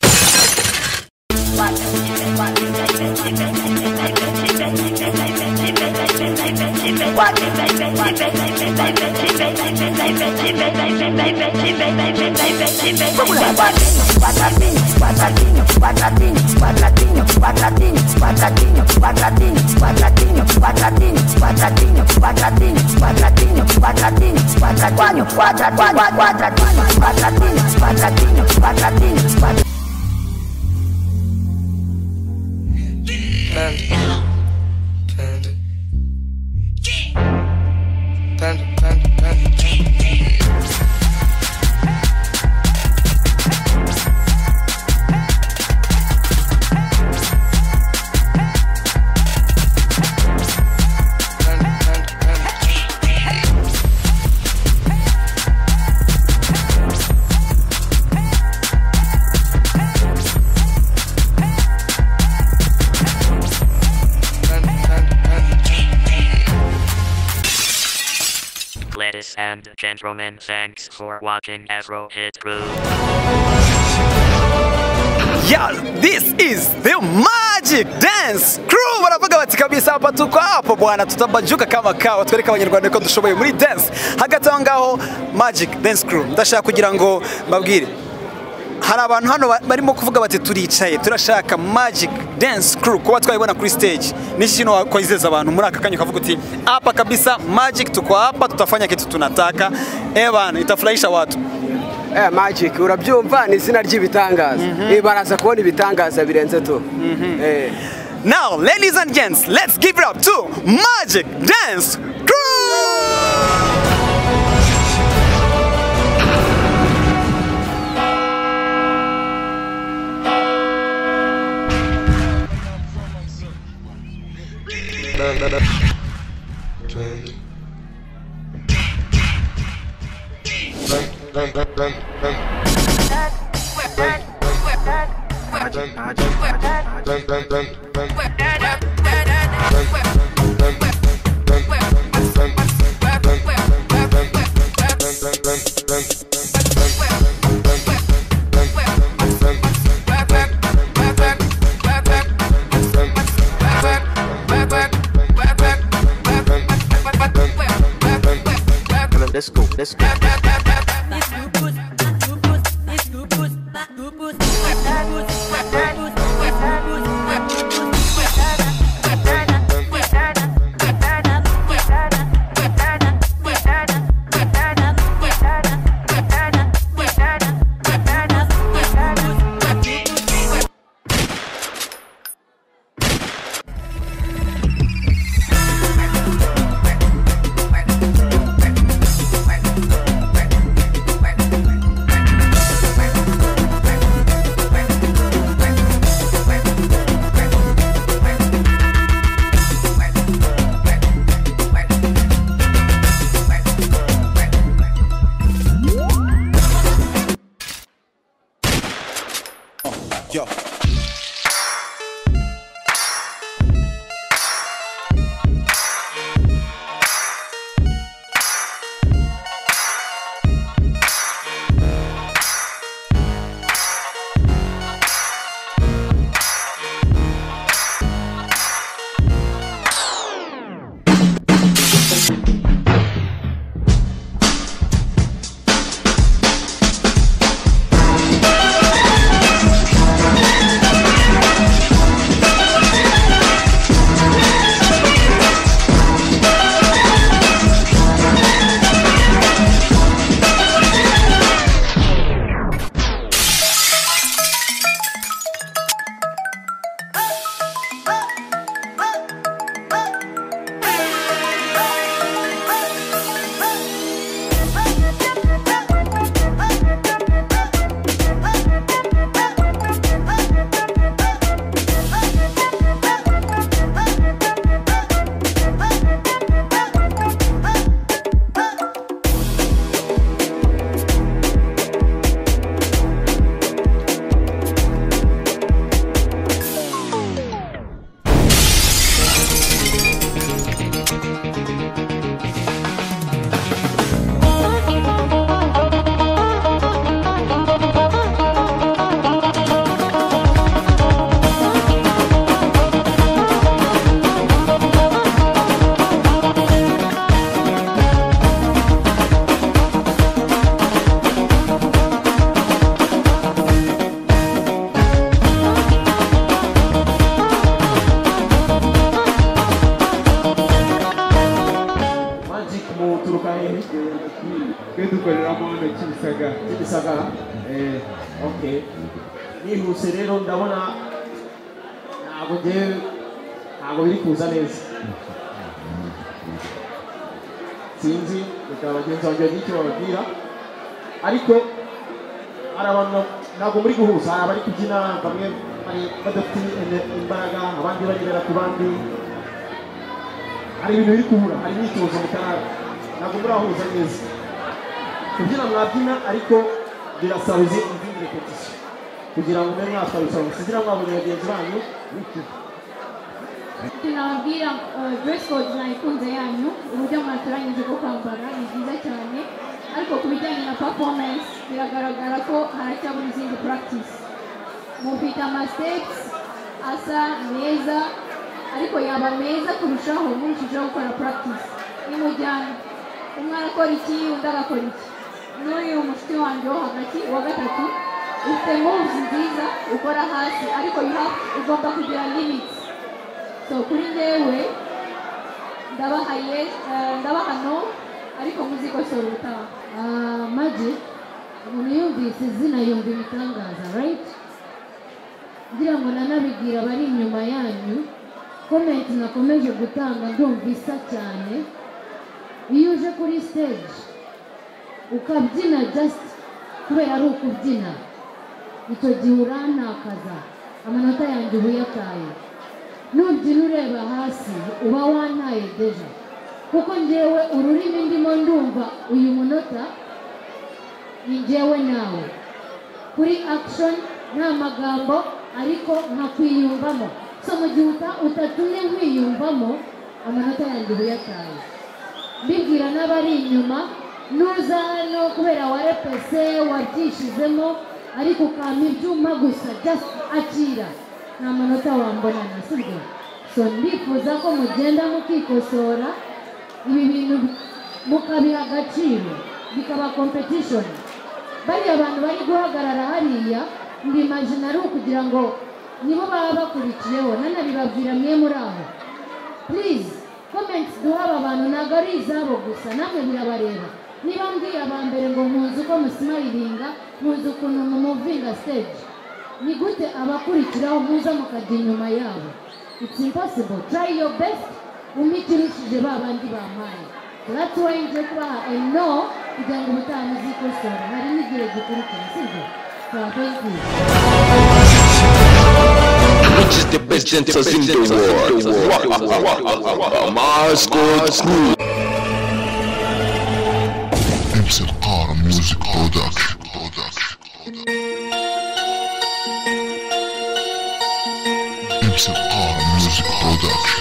Panda, panda, panda. and gentlemen, thanks for watching Afro Hit Crew. Yeah, this is the Magic Dance Crew. Baravuga bati kabisa hapa tuko hapo bwana, tutabajuka kama kawa twereka abanyarwanda ko dushoboye muri dance. Hagati aho ngaho Magic Dance Crew ndashaka kugira ngo mbabwire hari abantu hano barimo kuvuga bati turicaye turashaka Magic Dance Crew kuba twayibona kuri stage. Nishino kwizeza abantu muri aka kanya kavuga uti hapa kabisa Magic tuko hapa tutafanya kitu tunataka. Eh bana itafurahisha watu. Eh Magic urabyumva ni izina ry'ibitangaza. Eh baraza kubona ibitangaza birenze to. Eh Now ladies and gents, let's give it up to Magic Dance Crew. Let's go, let's go. Yo. Gisagara eh okay nihuse rero ndabona ntabwo nge ntabwo biri kuza neza sinzi reka bagenzi banjye n'icyo bababwira ariko hari abantu ntabwo muri guhuza hari abari kubyina bamwe bari badafite imbaraga abandi barebera ku bandi hari ibintu biri kubura hari imyitozo mutara ntabwo murahuza neza kubyina mwabyina ariko birasaba izindi repetition kugira ngo mbe mwatwabisha kugira ngo mwabone bagenzi banyu tunababwira dress code nayikunze yanyu uburyo mwatoranyije bwo kwambara ni byiza cyane ariko ku bijyanye na performance biragaragara ko haracyabura izindi practice mufite amasteps asa meza ariko yaba meza kurushaho murushijeho gukora practice nimujyana umwe arakora iki undi agakora iki n'uyu mushuti wanjye wo hagati wa gatatu ufite moves nziza ukora hasi ariko ugomba kugira limits so kuri njyewe ndabaha yes ndabaha no ariko muzikosora utaha Magic umuntu yumvise izina yumva ibitangaza right ngira ngo nanabibwira abari inyuma yanyu comment nakomeje gutanga ndumva isa cyane iyo uje kuri stage ukabyina just kubera ari ukubyina icyo gihe urantakaza amanota yanjye uba uyataye nubyina ureba hasi uba wantaye deja kuko njyewe ururimi ndimo ndumva uyu munota ni njyewe nawe kuri action nta magambo ariko nkakwiyumvamo so mu gihe utatumye nkwiyumvamo amanota yanjye uba uyataye mbibwira n'abari inyuma nuza hano kubera warepese wabyishizemo ariko ukama ibyuma gusa just akira nta manota wambonana sibyo so ndifuza ko mugenda mukikosora ibi bintu mukabiha agaciro bikaba competition bari abantu bari guhagarara hariya ndi imaginary kugira ngo nibo baba bakurikiyeho nanabibabwira mwe muri aho please comments duha aba bantu ntabwo ari izabo gusa namwe birabareba niba mbwiye aba mbere ngo nkunze uko musimayiringa nkunze ukuntu mumuvinga stage ni gute abakurikiraho muza mukajya inyuma yabo it's impossible try your best umikirishije ba bandi bampaye that's why nje kubaha a no kugira ngo ubutaha muzikosora hari n'igihe gikurikira sibyo so thank you Which is the best dancers in the world? Mascot Crew. M C Qara Music Production. M C Qara Music Production.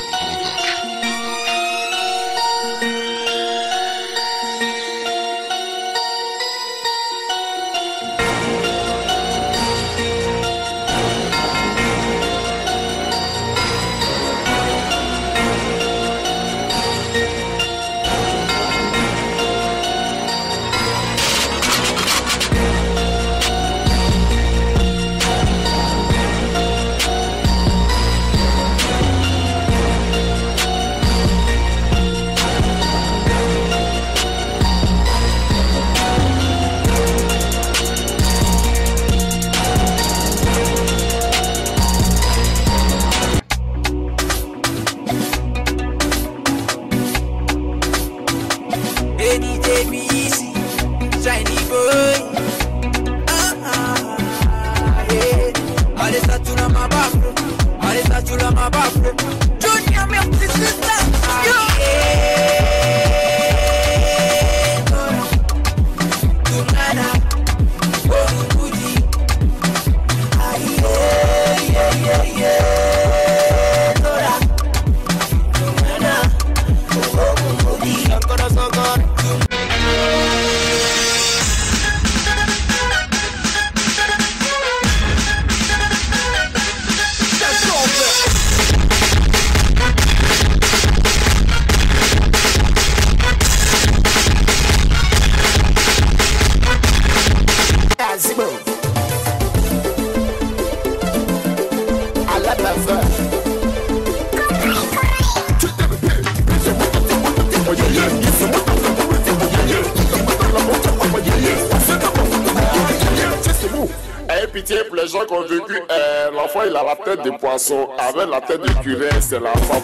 Pour les gens qui ont vécu, euh, l'enfant il a la tête de poisson, avec la tête de curé, c'est la femme.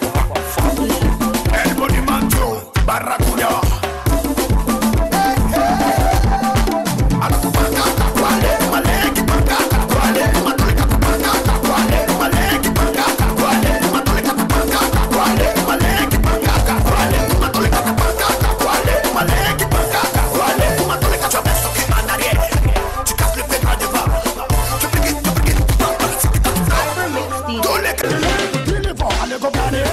El Monumento, Barracuda. Allez, go, allez.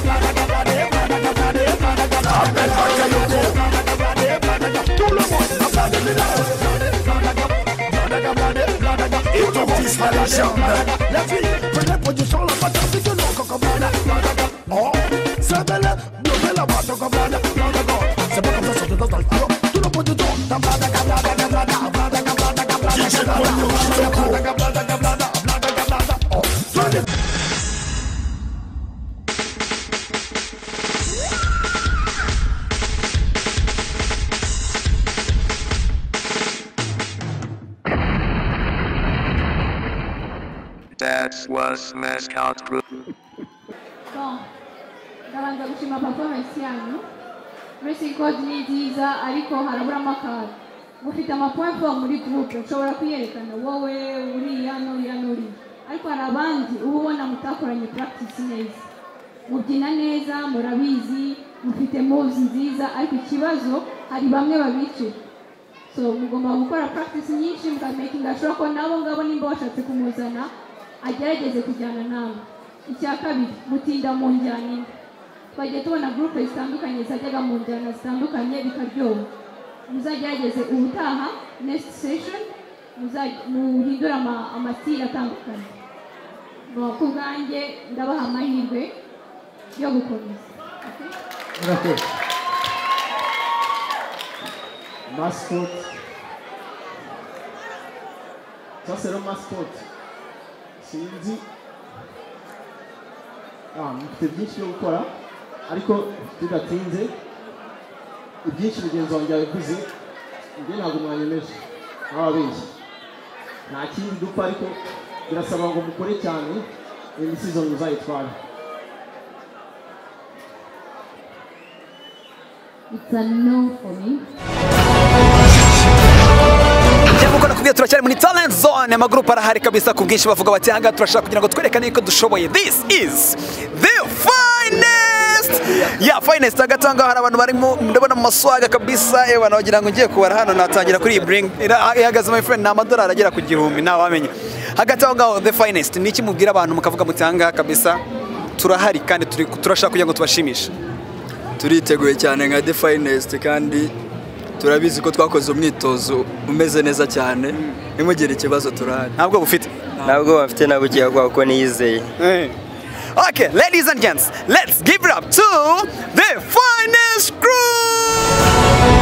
Et ton fils va la jambe. La fille, prenez position, la patate, c'est que l'on cocombana. Oh, c'est belle, bleu, la boîte, cocombana. C'est pas comme ça, c'est dans le club. Tout le monde est dans la blada, blada, blada, blada, blada, blada, blada. D J Pogno, blada, blada, blada, blada. Oh, soyez. That was Mascot Group. Bon, ndabanza gushima performance yanyu. Dressing code ni nziza ariko harabura amakara. Mufite amapoint fort muri groupe ushobora kuyerekana wowe uriya n'uriya n'uriya. Ariko hari abandi uba ubona mutakoranye practice neza. Mubyina neza, murabizi, mufite moves nziza ariko ikibazo hari bamwe babicira. So mugomba gukora practice nyinshi mukamakinga sure ko nabo ngabo nimba washatse kumuzana agerageze kujyana nawe. Icya kabiri mutinda mu njyana. Twagiye tubona groupe zitandukanye zajyaga mu njyana zitandukanye bikaryoha. Muzagerageze ubutaha next session muhindura amasitili atandukanye. Ku bwanjye ndabaha amahirwe yo gukomeza. Okay. Mascot. Ça c'est le mascot. Sinzi. Ah, mfite byinshi byo gukora ariko tudatinze ibyinshi bigenzi wanjye yabivuze njye ntabwo mwanyemeje ntababeshye nta kindi dupfa ariko birasaba ngo mukore cyane iyi season muzayitwara. It's a no for me. Nkuko nakubwiye turacyari muri Talent Zone, amagroup arahari kabisa ku bwinshi bavuga bati hanga turashaka kugira ngo twerekane ko dushoboye. This is the finest. Yeah, finest agatanga hari abantu barimo ndabona mu maswaga kabisa eh bana bagira ngo ngiye kubara hano natangira kuri bring ihagaze my friend na amadolari agera ku gihumbi nawe wamenye. Agatanga the finest niki mubwira abantu mukavuga mutanga kabisa turahari kandi turashaka kugira ngo tubashimishe. Turiteguye cyane nka the finest kandi turabizi ko twakoze umwitozo umeze neza cyane nimugire ikibazo turahari. Ntabwo bufite ntabwo bafite nabugiye kwa ko niyizeye. Okay, ladies and gents, let's give it up to the finest crew.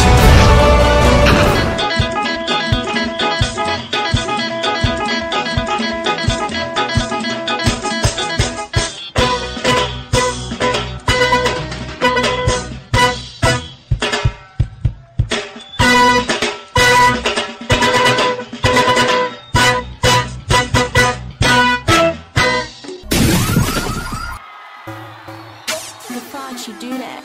You do that.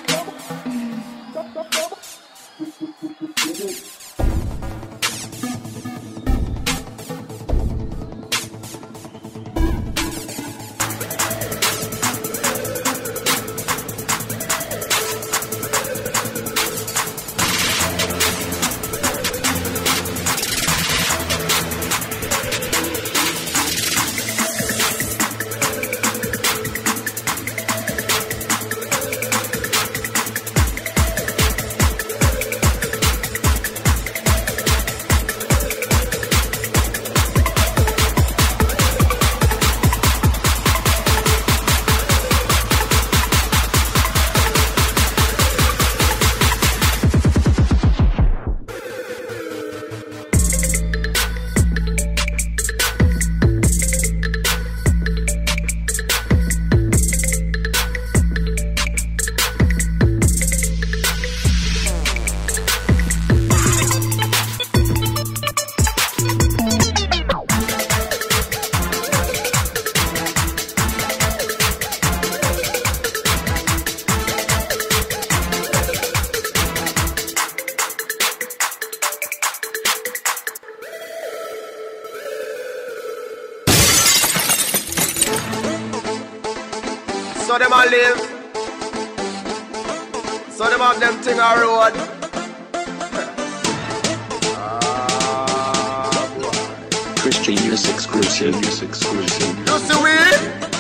So them a live. So them have them thing a road. Christian music exclusive, music exclusive. You see we?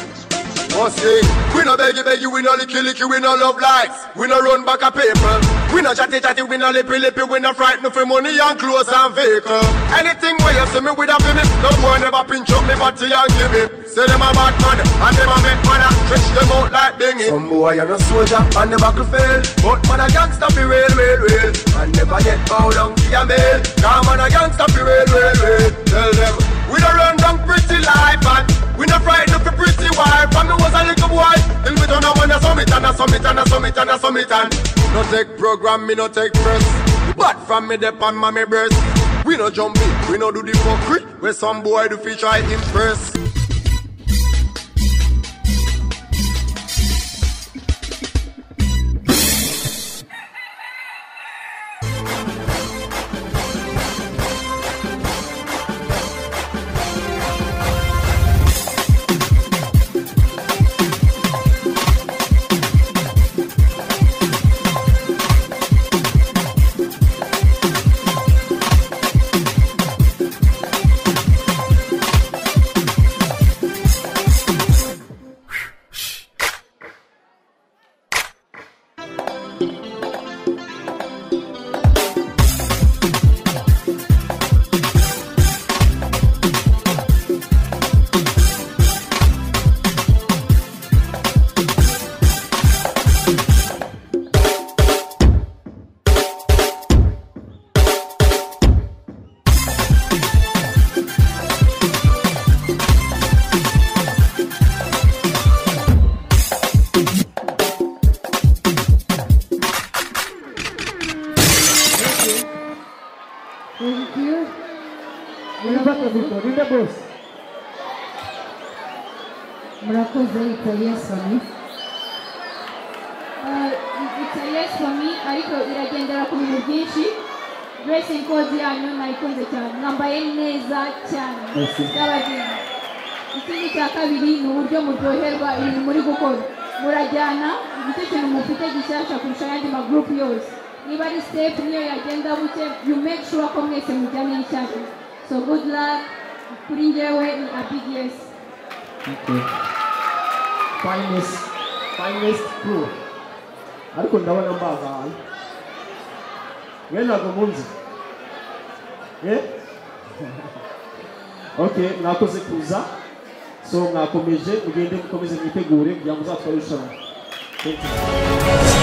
Oh see, we no beg you, beg you, we no licky licky, we no love lies. We no run back a people. We no chatty chatty, we no lippy lippy, we no frightened for money and clothes and vehicle. Anything where you see me with a finish, no boy never pinch up me body and give me. Say them a bad man, and them a make man a stretch them out like bingy. Some boy you no soldier on the battlefield, but man a gangster be real, real, real. And never yet bow down to your mail. Come on a gangster be real, real, real. Tell them we don't run down pretty life and we no frightened for pretty wife. And me was a little boy, till me turn up on a summit and a summit and a summit and a summit and no take program, me no take press. But from me dep on my breast. We no jump in, we no do the fuckery. Where some boy do fi try impress. Murakoze ita yes for me. Uh, it's a yes for me, ariko iragendera ku bintu byinshi. Dressing code yanyu nayikunze cyane. Mwambaye neza cyane. Ndabagenda. Ikindi cya kabiri ni uburyo muryoherwa ibintu muri gukora. Murajyana icyo kintu mufite gishyashya kurusha ayandi ma group yose. Niba ari step niyo yagenda buke, you make sure ko mwese mujyana n'icyacu. So good luck. Kuri njyewe ni a big yes. Okay. Finest, finest crew. Ariko ndabona mbaza hano. Wena gomunzi. Eh? Okay, mwakoze kuza. So mwakomeje mugende mukomeze mwitegure kugira ngo muzatware irushanwa. Thank you.